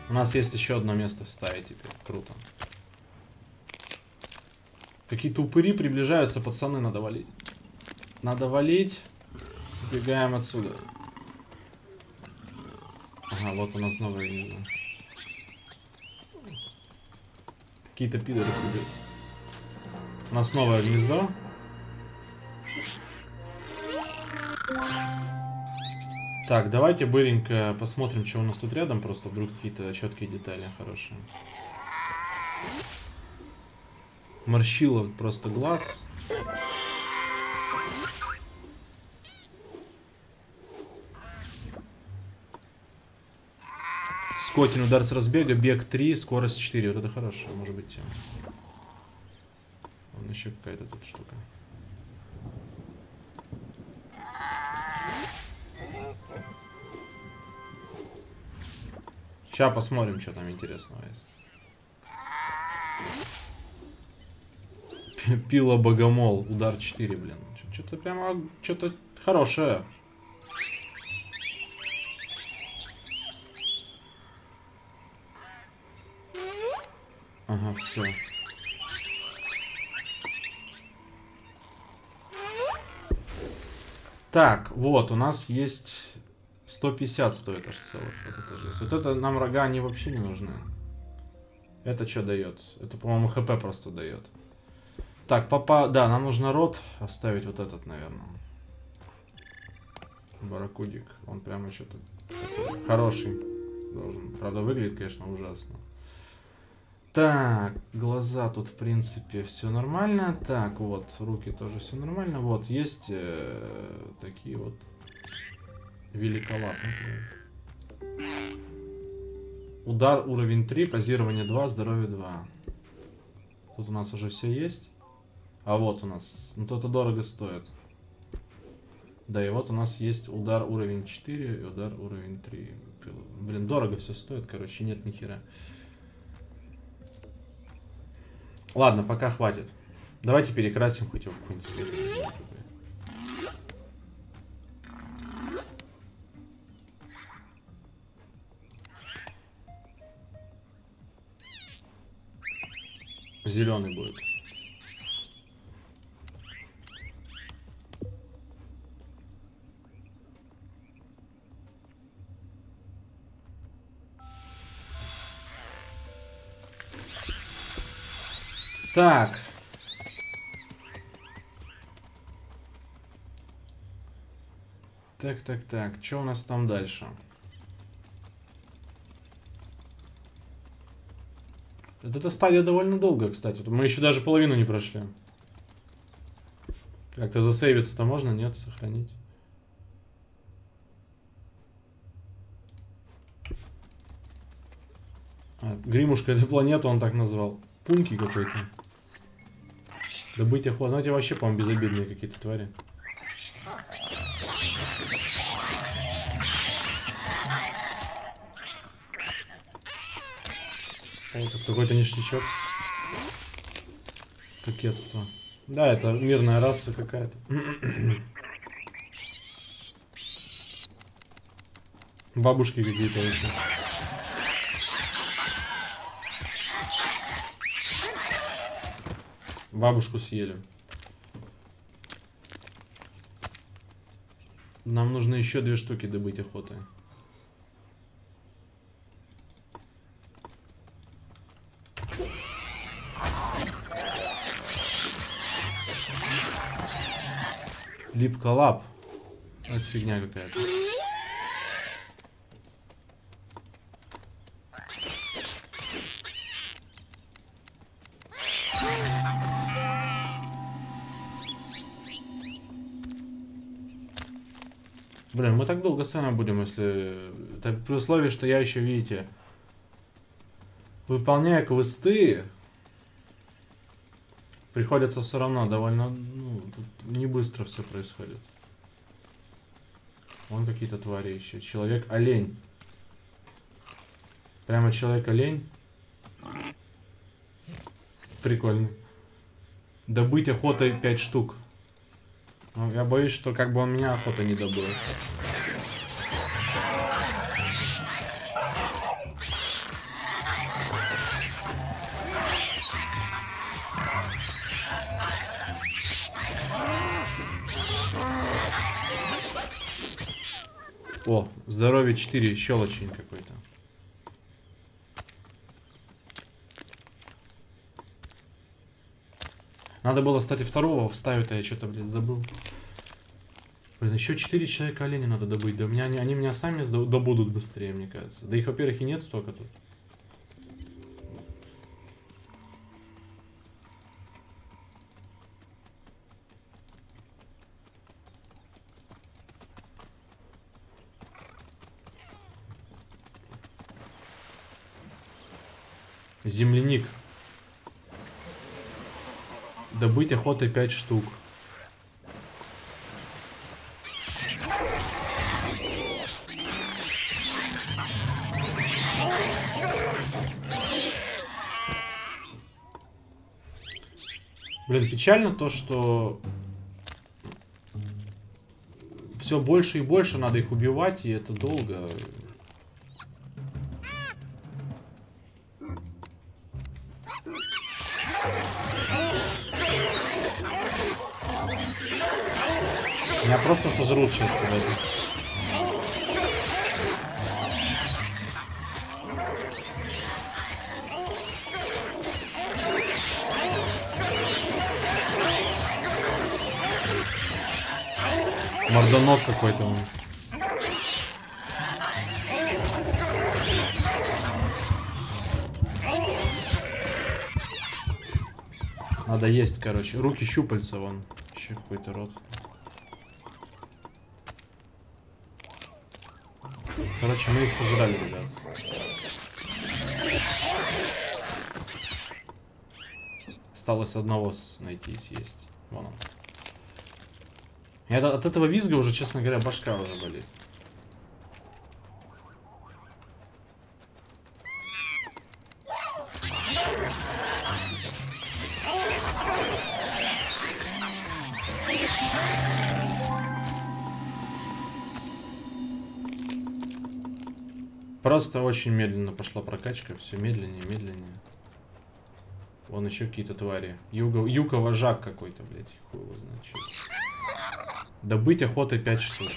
У нас есть еще одно место вставить теперь. Круто. Какие-то упыри приближаются, пацаны, надо валить. Надо валить. Убегаем отсюда. Ага, вот у нас новое гнездо. Какие-то пидоры прибегают. У нас новое гнездо. Так, давайте быренько посмотрим, что у нас тут рядом. Просто вдруг какие-то четкие детали хорошие. Морщило просто глаз. Скотин, удар с разбега, бег три, скорость четыре. Вот это хорошо, может быть тема. Вон еще какая-то тут штука. Сейчас посмотрим, что там интересного есть. Пила богомол, удар четыре, блин. Что-то прямо, что-то хорошее. Ага, все. Так, вот, у нас есть сто пятьдесят стоит аж целых. Вот это, вот это нам рога, они вообще не нужны. Это что дает? Это, по-моему, хп просто дает. Так, папа, да, нам нужно рот оставить вот этот, наверное. Барракудик. Он прямо что-то такой хороший должен. Правда, выглядит, конечно, ужасно. Так, глаза тут, в принципе, все нормально. Так, вот, руки тоже все нормально. Вот, есть э, такие вот великолапные. Удар уровень три, позирование два, здоровье два. Тут у нас уже все есть. А вот у нас, ну то это дорого стоит. Да, и вот у нас есть удар уровень четыре и удар уровень три. Блин, дорого все стоит, короче, нет ни хера. Ладно, пока хватит. Давайте перекрасим хоть его в какой-нибудь цвет. Зеленый будет. Так. Так, так, так. Что у нас там дальше? Эта стадия довольно долгая, кстати. Мы еще даже половину не прошли. Как-то засейвиться-то можно? Нет, сохранить. А, Гримушка, это планету он так назвал. Пунки какой-то. Добыть охоту. Ну, эти вообще, по-моему, безобидные какие-то твари. Какой-то ништячок. Кокетство. Да, это мирная раса какая-то. Бабушки какие-то еще. Бабушку съели. Нам нужно еще две штуки добыть охоты. Липколап. Это фигня какая-то. Блин, мы так долго с вами будем, если... Это при условии, что я еще, видите, выполняя квесты, приходится все равно довольно... Ну, тут не быстро все происходит. Вон какие-то твари еще. Человек-олень. Прямо человек-олень. Прикольно. Добыть охотой пять штук. Ну, я боюсь, что как бы он меня охота не добыл. О, здоровье четыре, щелочень какой-то. Надо было, кстати, второго вставить, а я что-то, блядь, забыл. Блин, еще четыре человека оленя надо добыть. Да меня, они, они меня сами добудут быстрее, мне кажется. Да их, во-первых, и нет столько тут. Земляник. Добыть охотой пять штук. Блин, печально то, что все больше и больше надо их убивать, и это долго. Меня просто сожрут сейчас, ребята. Мордонок какой-то он. Надо есть, короче. Руки щупальца вон. Еще какой-то рот. Короче, мы их сожрали, ребят. Осталось одного найти и съесть. Вон он. Я от этого визга уже, честно говоря, башка уже болит. Просто очень медленно пошла прокачка, все медленнее, медленнее. Вон еще какие-то твари. Юга, юга вожак какой-то, блядь, хуй его знает, что. Добыть охотой пять штук.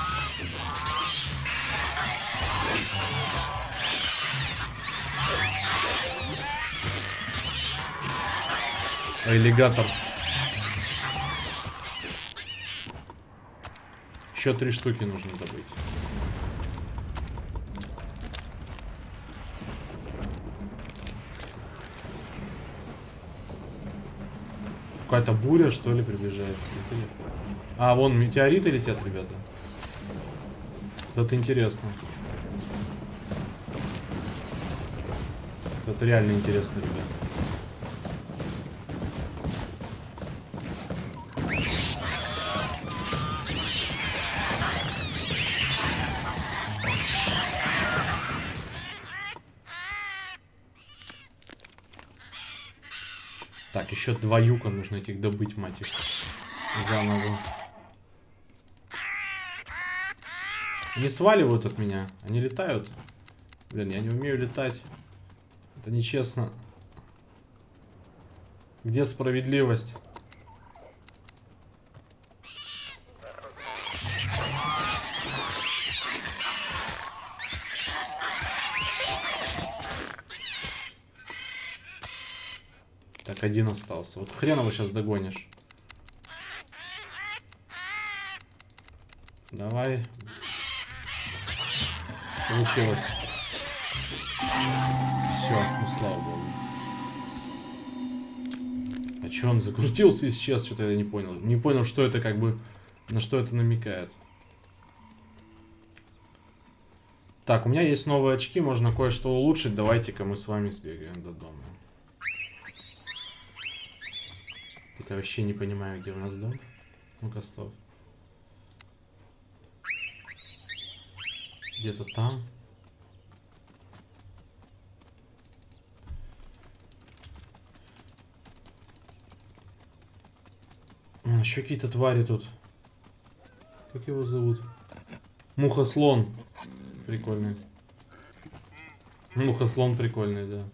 Аллигатор. Еще три штуки нужно добыть. Какая-то буря, что ли, приближается. А, вон метеориты летят, ребята. Это интересно. Это реально интересно, ребята. Так, еще два юка нужно этих добыть, мать их. Заново. Они сваливают от меня. Они летают. Блин, я не умею летать. Это нечестно. Где справедливость? Так, один остался. Вот хрен его сейчас догонишь. Давай. Получилось. Все, ну слава богу. А че он закрутился и исчез? Что-то я не понял. Не понял, что это как бы... На что это намекает. Так, у меня есть новые очки. Можно кое-что улучшить. Давайте-ка мы с вами сбегаем до дома. Я вообще не понимаю, где у нас дом. Ну-ка, стоп. Где-то там. А, еще какие-то твари тут. Как его зовут? Муха-слон. Прикольный. Муха-слон прикольный, да.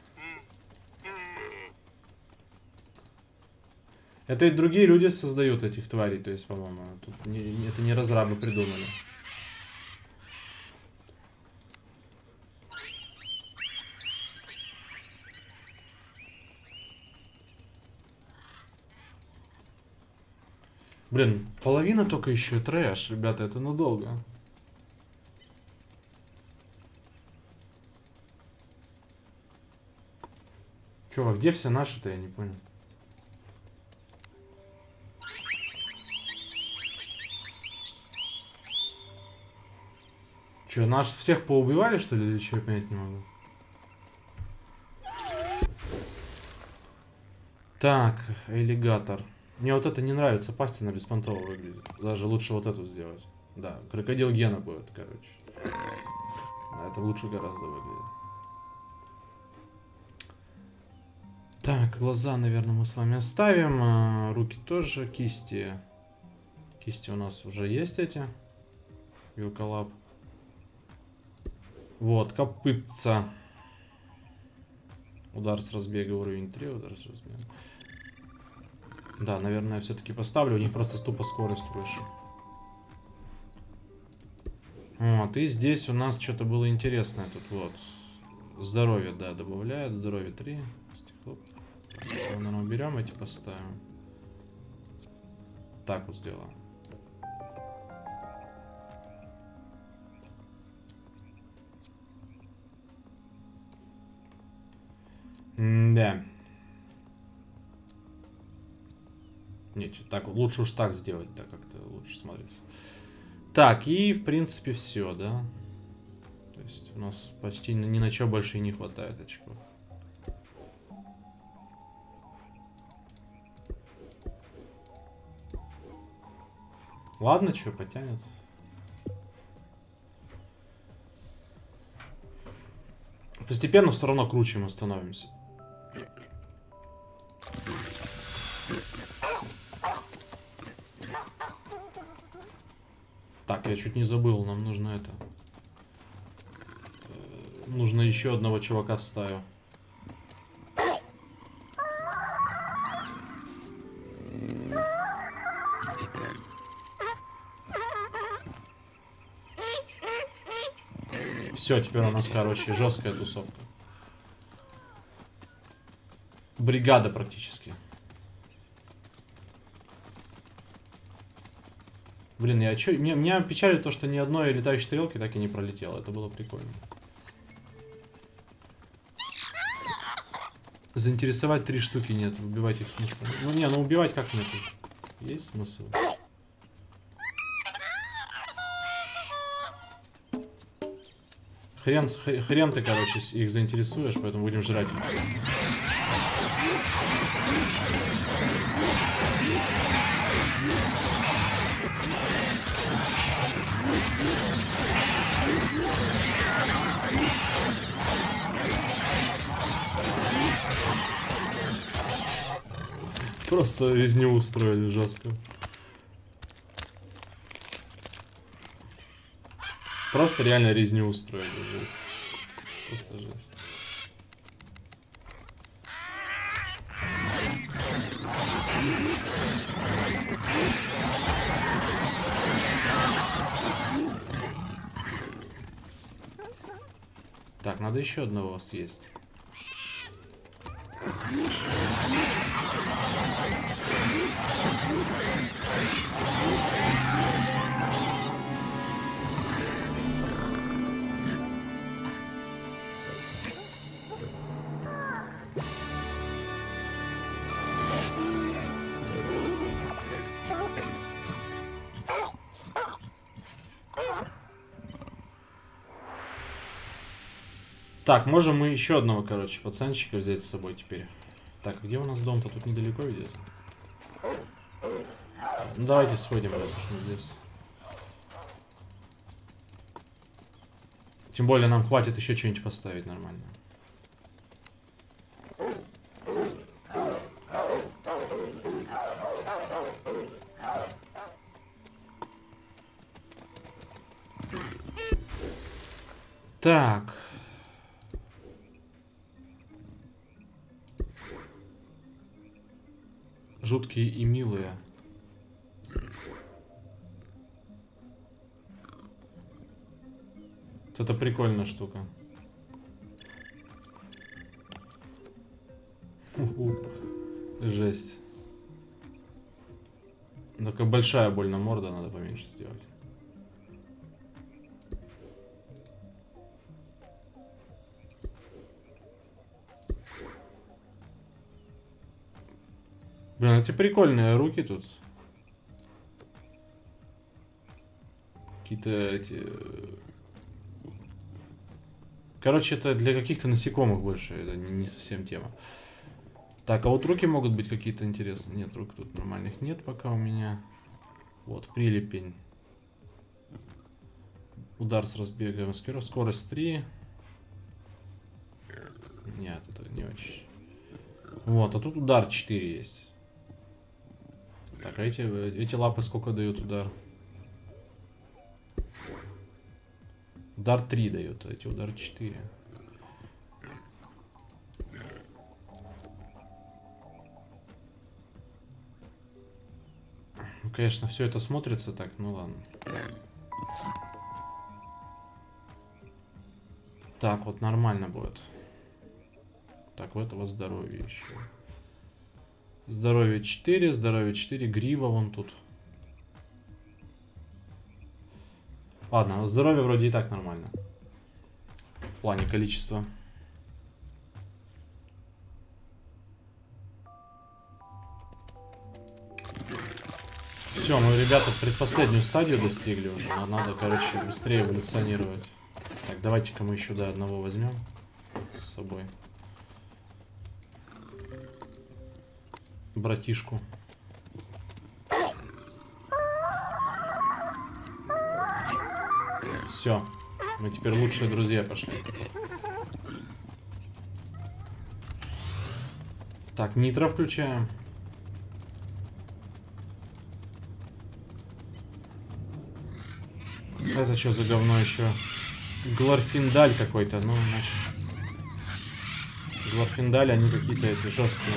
Это и другие люди создают этих тварей, то есть, по-моему, тут не, это не разрабы придумали. Блин, половина только еще трэш, ребята, это надолго. Чувак, где все наши-то, я не понял. Че, нас всех поубивали, что ли, или что, я понять не могу. Так, аллигатор. Мне вот это не нравится, пасть она беспонтово выглядит. Даже лучше вот эту сделать. Да, крокодил Гена будет, короче. Да, это лучше гораздо выглядит. Так, глаза, наверное, мы с вами оставим. А, руки тоже, кисти. Кисти у нас уже есть эти. Вилколап. Вот, копытца. Удар с разбега уровень три, удар с разбега. Да, наверное, все-таки поставлю. У них просто тупо скорость выше. Вот, и здесь у нас что-то было интересное. Тут вот. Здоровье, да, добавляет. Здоровье три. Стекло. Наверное, уберем, эти поставим. Так вот сделаем. Да. Нет, что так лучше уж так сделать, да, как-то лучше смотрится. Так, и в принципе все, да. То есть у нас почти ни на что больше и не хватает очков. Ладно, что, потянет. Постепенно все равно круче мы становимся. Так, я чуть не забыл, нам нужно это. Нужно еще одного чувака в стаю. Все, теперь у нас, короче, жесткая тусовка. Бригада практически. Блин, я чё... Меня, меня печалит то, что ни одной летающей тарелки так и не пролетело. Это было прикольно. Заинтересовать три штуки нет. Убивать их смысла. Ну не, ну убивать как нет. Есть смысл. Хрен, хрен ты, короче, их заинтересуешь, поэтому будем жрать. Просто резню устроили жестко. Просто реально резню устроили. Жесть. Просто жесть. Так, надо еще одного съесть. Так, можем мы еще одного, короче, пацанчика взять с собой теперь. Так, где у нас дом-то? Тут недалеко ведет. Ну давайте сходим, раз уж мы здесь. Тем более нам хватит еще что-нибудь поставить нормально. Так. Жуткие и милые. Вот это прикольная штука. Жесть. Только большая больно морда, надо поменьше сделать. Блин, эти прикольные руки тут. Какие-то эти... Короче, это для каких-то насекомых больше. Это не совсем тема. Так, а вот руки могут быть какие-то интересные. Нет, рук тут нормальных нет пока у меня. Вот, прилепень. Удар с разбегом. Скорость три. Нет, это не очень. Вот, а тут удар четыре есть. Так, а эти, эти лапы сколько дают удар? Удар три дает, а эти удар четыре. Ну, конечно, все это смотрится так, ну ладно. Так, вот нормально будет. Так, у этого здоровье еще. Здоровье четыре, здоровье четыре, грива вон тут. Ладно, здоровье вроде и так нормально. В плане количества. Все, мы, ребята, предпоследнюю стадию достигли уже. Надо, короче, быстрее эволюционировать. Так, давайте-ка мы еще до одного возьмем с собой. Братишку. Все, мы теперь лучшие друзья пошли. Так, нитро включаем. Это что за говно еще? Глорфиндаль какой-то, ну, значит. Глорфиндаль, они какие-то эти жесткие.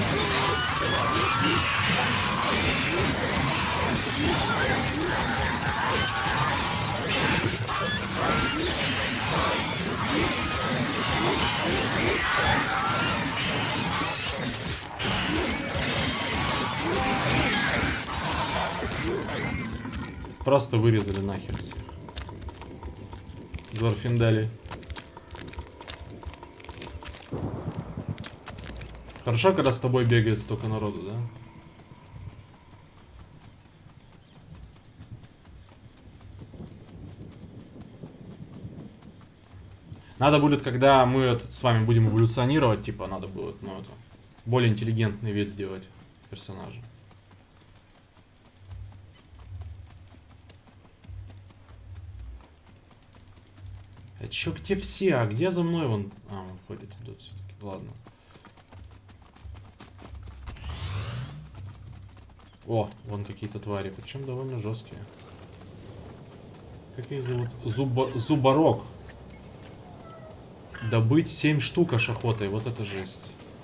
Просто вырезали нахер всех. Глорфиндали. Хорошо, когда с тобой бегает столько народу, да? Надо будет, когда мы это, с вами будем эволюционировать, типа, надо будет, ну, это, более интеллигентный вид сделать персонажа. А чё, где все? А где за мной вон? А, он ходит, идут все-таки. Ладно. О, вон какие-то твари, причем довольно жесткие. Как их зовут? Зуба... Зуборок. Добыть семь штук аж охотой, вот это жесть.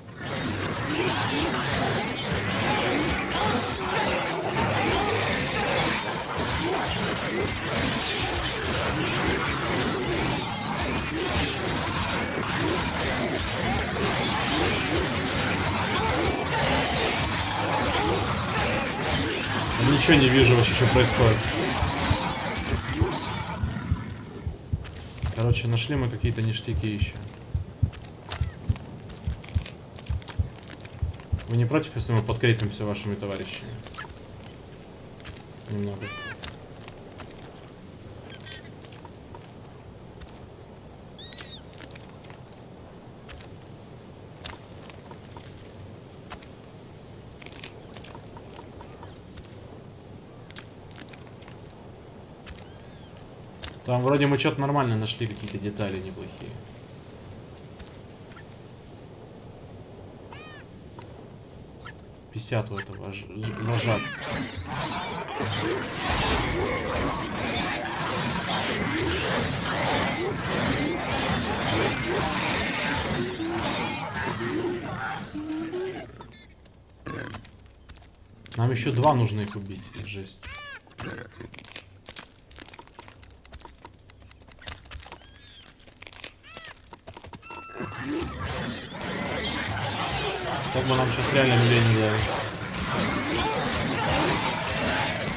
Ничего не вижу вообще, что происходит. Короче, нашли мы какие-то ништяки еще. Вы не против, если мы подкрепимся вашими товарищами? Немного. Там вроде мы что-то нормально нашли, какие-то детали неплохие. пятьдесят у этого вожак. Нам еще два нужно их убить, жесть. Как бы нам сейчас реально людей не дали.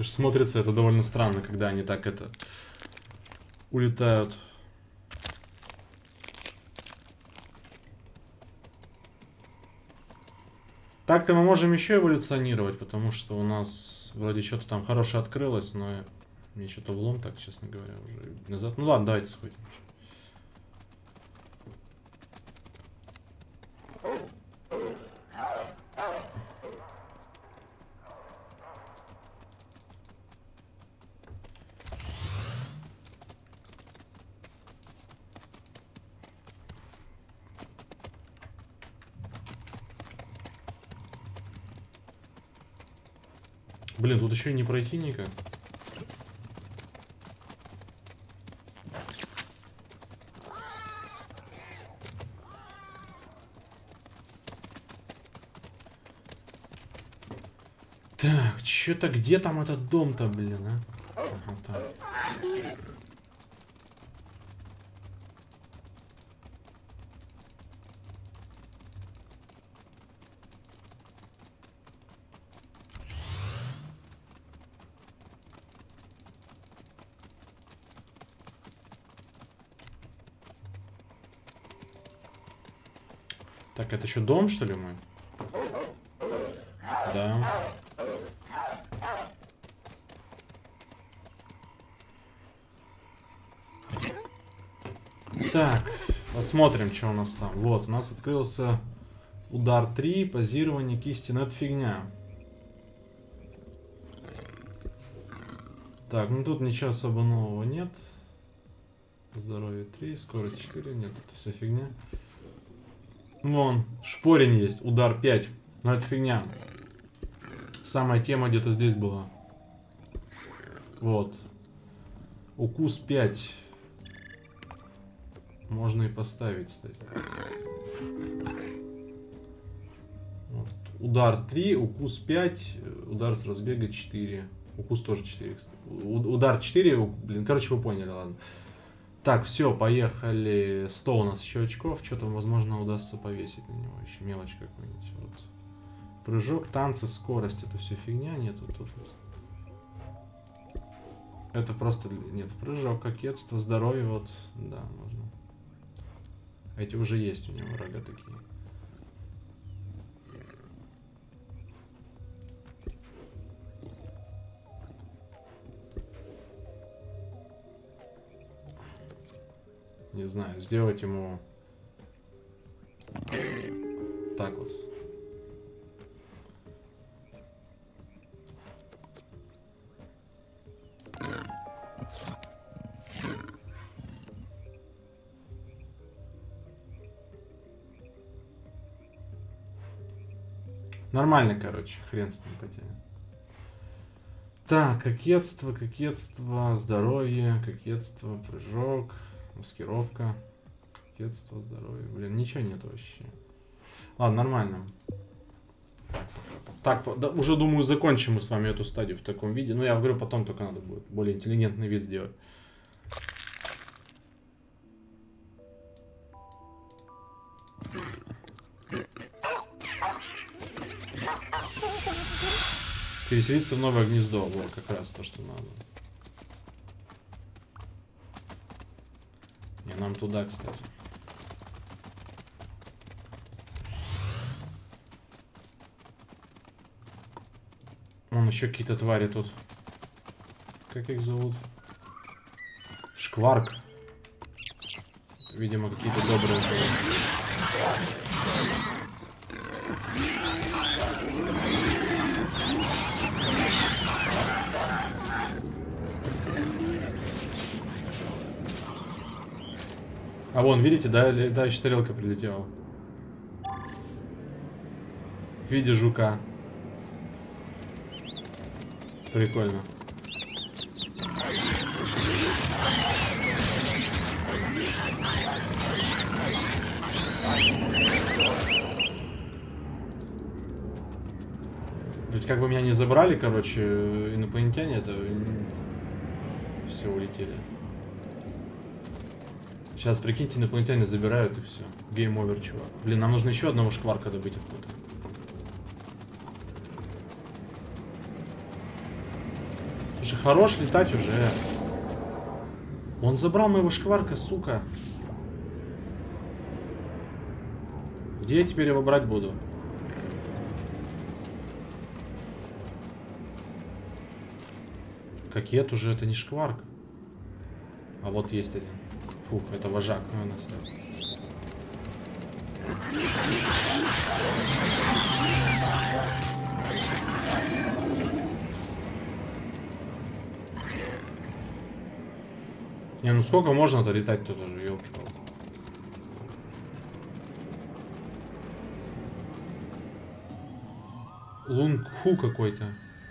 Конечно, смотрится это довольно странно, когда они так это улетают. Так-то мы можем еще эволюционировать, потому что у нас вроде что-то там хорошее открылось, но мне что-то влом, так, честно говоря, уже назад. Ну ладно, давайте сходим. Блин, тут еще и не пройти никак. Так, что-то где там этот дом-то, блин, а? Ага, так. Так, это еще дом, что ли, мой? Да. Так, посмотрим, что у нас там. Вот, у нас открылся удар три, позирование кисти, но это фигня. Так, ну тут ничего особо нового нет. Здоровье три, скорость четыре, нет, это все фигня. Вон, шпорень есть, удар пять, но это фигня. Самая тема где-то здесь была. Вот. Укус пять. Можно и поставить, кстати. Вот. Удар три, укус пять, удар с разбега четыре. Укус тоже четыре, кстати. У удар четыре, блин, короче, вы поняли, ладно. Так, все, поехали. сто у нас еще очков. Что-то, возможно, удастся повесить на него. Еще мелочь какую-нибудь. Вот. Прыжок, танцы, скорость. Это все фигня. Нету тут. Это просто... Нет, прыжок, кокетство, здоровье. Вот, да, можно. Эти уже есть у него рога такие. Не знаю, сделать ему так вот. Нормально, короче, хрен с ним потянет. Так, кокетство, кокетство, здоровье, кокетство, прыжок. Маскировка, кокетство, здоровье. Блин, ничего нет вообще. Ладно, нормально. Так, да, уже думаю, закончим мы с вами эту стадию в таком виде. Ну, я говорю, потом только надо будет более интеллигентный вид сделать. Переселиться в новое гнездо. Вот, как раз то, что надо. Не, нам туда, кстати. Вон еще какие-то твари тут. Как их зовут? Шкварк. Видимо, какие-то добрые твари. А вон, видите, да, летающая тарелка прилетела. В виде жука. Прикольно. Ведь как бы меня не забрали, короче, инопланетяне, это все улетели. Сейчас, прикиньте, инопланетяне забирают и все. Гейм овер, чувак. Блин, нам нужно еще одного шкварка добыть откуда-то. Слушай, хорош летать уже. Он забрал моего шкварка, сука. Где я теперь его брать буду? Кокет уже, это не шкварк. А вот есть один. Фух, это вожак. Ну, нас... Не, ну сколько можно-то летать тут уже, ёлки-палки. Лунг-ху какой-то.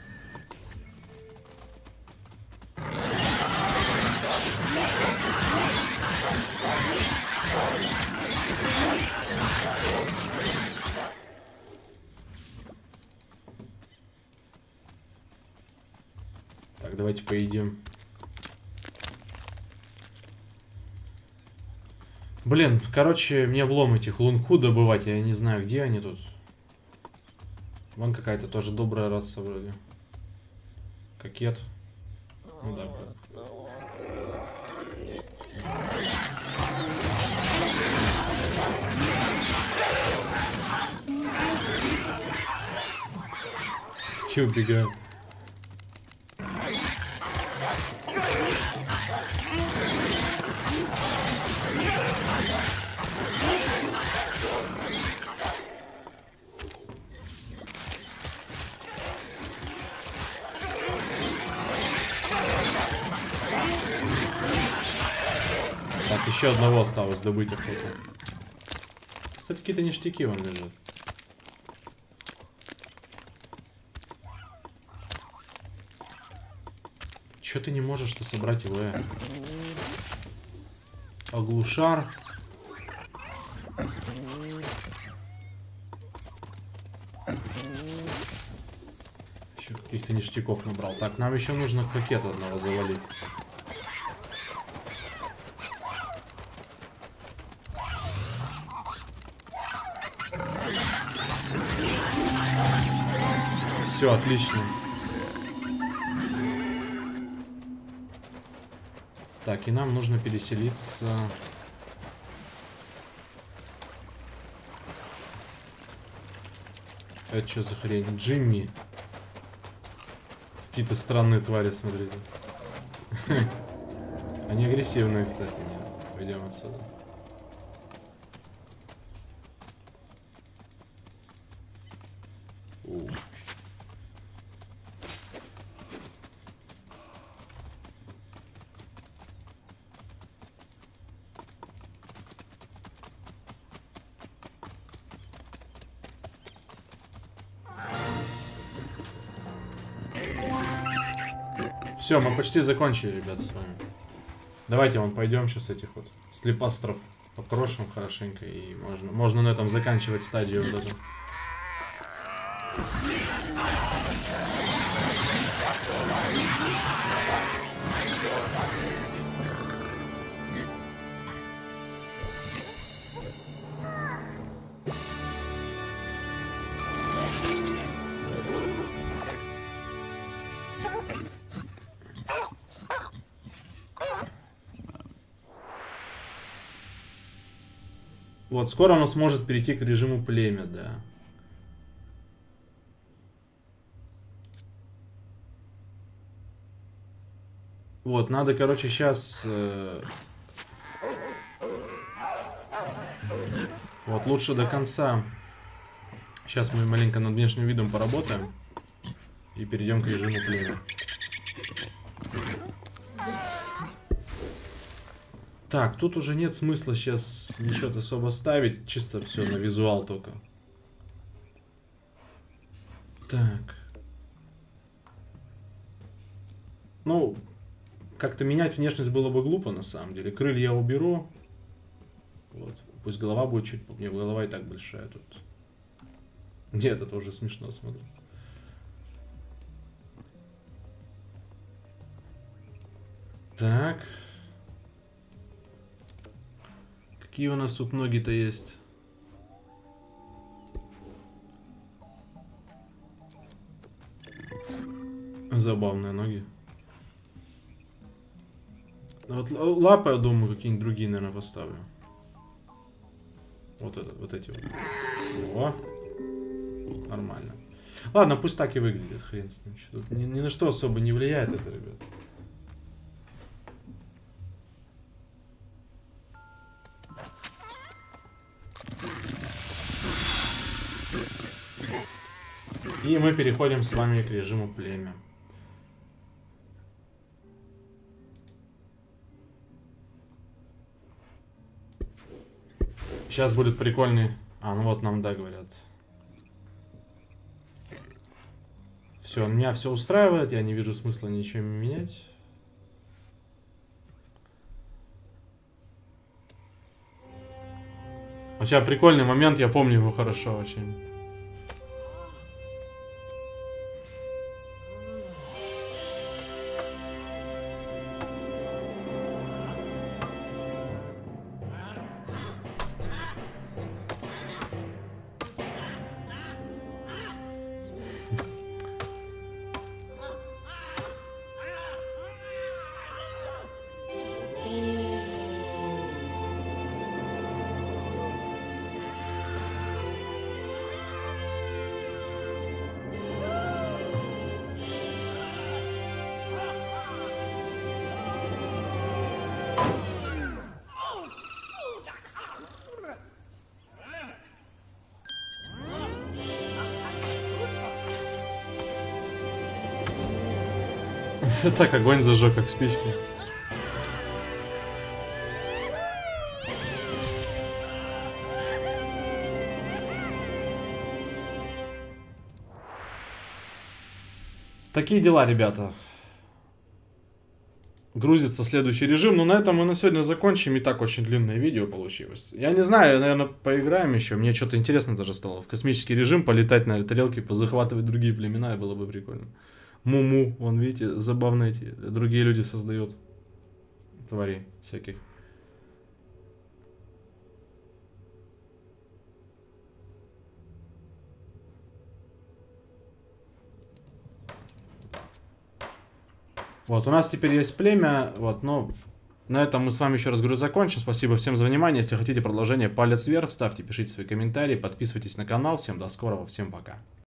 Так, давайте поедим. Блин, короче, мне влом этих лунг-ху добывать, я не знаю, где они тут. Вон какая-то тоже добрая раса вроде. Кокет. Ну да. Че убегают? Так, еще одного осталось добыть охоту. Кстати, какие-то ништяки вон лежат. Че ты не можешь-то собрать его? Э? Оглушар. Еще каких-то ништяков набрал. Так, нам еще нужно кокет одного завалить. Все, отлично. Так, и нам нужно переселиться. Это что за хрень? Джимми. Какие-то странные твари, смотрите. Они агрессивные, кстати. Нет. Пойдем отсюда. У. Все, мы почти закончили, ребят, с вами. Давайте вон пойдем сейчас этих вот слепастров покрошим хорошенько. И можно, можно на этом заканчивать стадию вот эту. Вот, скоро он сможет перейти к режиму племя, да. Вот, надо, короче, сейчас... Э... Вот, лучше до конца. Сейчас мы маленько над внешним видом поработаем. И перейдем к режиму племя. Так, тут уже нет смысла сейчас ничего особо ставить. Чисто все на визуал только. Так. Ну, как-то менять внешность было бы глупо, на самом деле. Крылья я уберу. Вот. Пусть голова будет чуть... Мне голова и так большая тут. Нет, это уже смешно смотрится. Так. Какие у нас тут ноги-то есть? Забавные ноги. Вот лапы, я думаю, какие-нибудь другие, наверное, поставлю. Вот это, вот эти вот. О, нормально. Ладно, пусть так и выглядит, хрен с ним. Тут ни, ни на что особо не влияет это, ребят. И мы переходим с вами к режиму племя. Сейчас будет прикольный... А, ну вот нам, да, говорят. Все, меня все устраивает, я не вижу смысла ничего менять. У тебя прикольный момент, я помню его хорошо очень. Так, огонь зажег, как спички. Такие дела, ребята. Грузится следующий режим. Но на этом мы на сегодня закончим. И так очень длинное видео получилось. Я не знаю, наверное, поиграем еще. Мне что-то интересно даже стало. В космический режим полетать на тарелке, позахватывать другие племена. Было бы прикольно. Муму, вон, видите, забавно эти другие люди создают. Твари всяких. Вот, у нас теперь есть племя, вот, но на этом мы с вами еще раз говорю закончим. Спасибо всем за внимание. Если хотите продолжение, палец вверх, ставьте, пишите свои комментарии, подписывайтесь на канал. Всем до скорого, всем пока.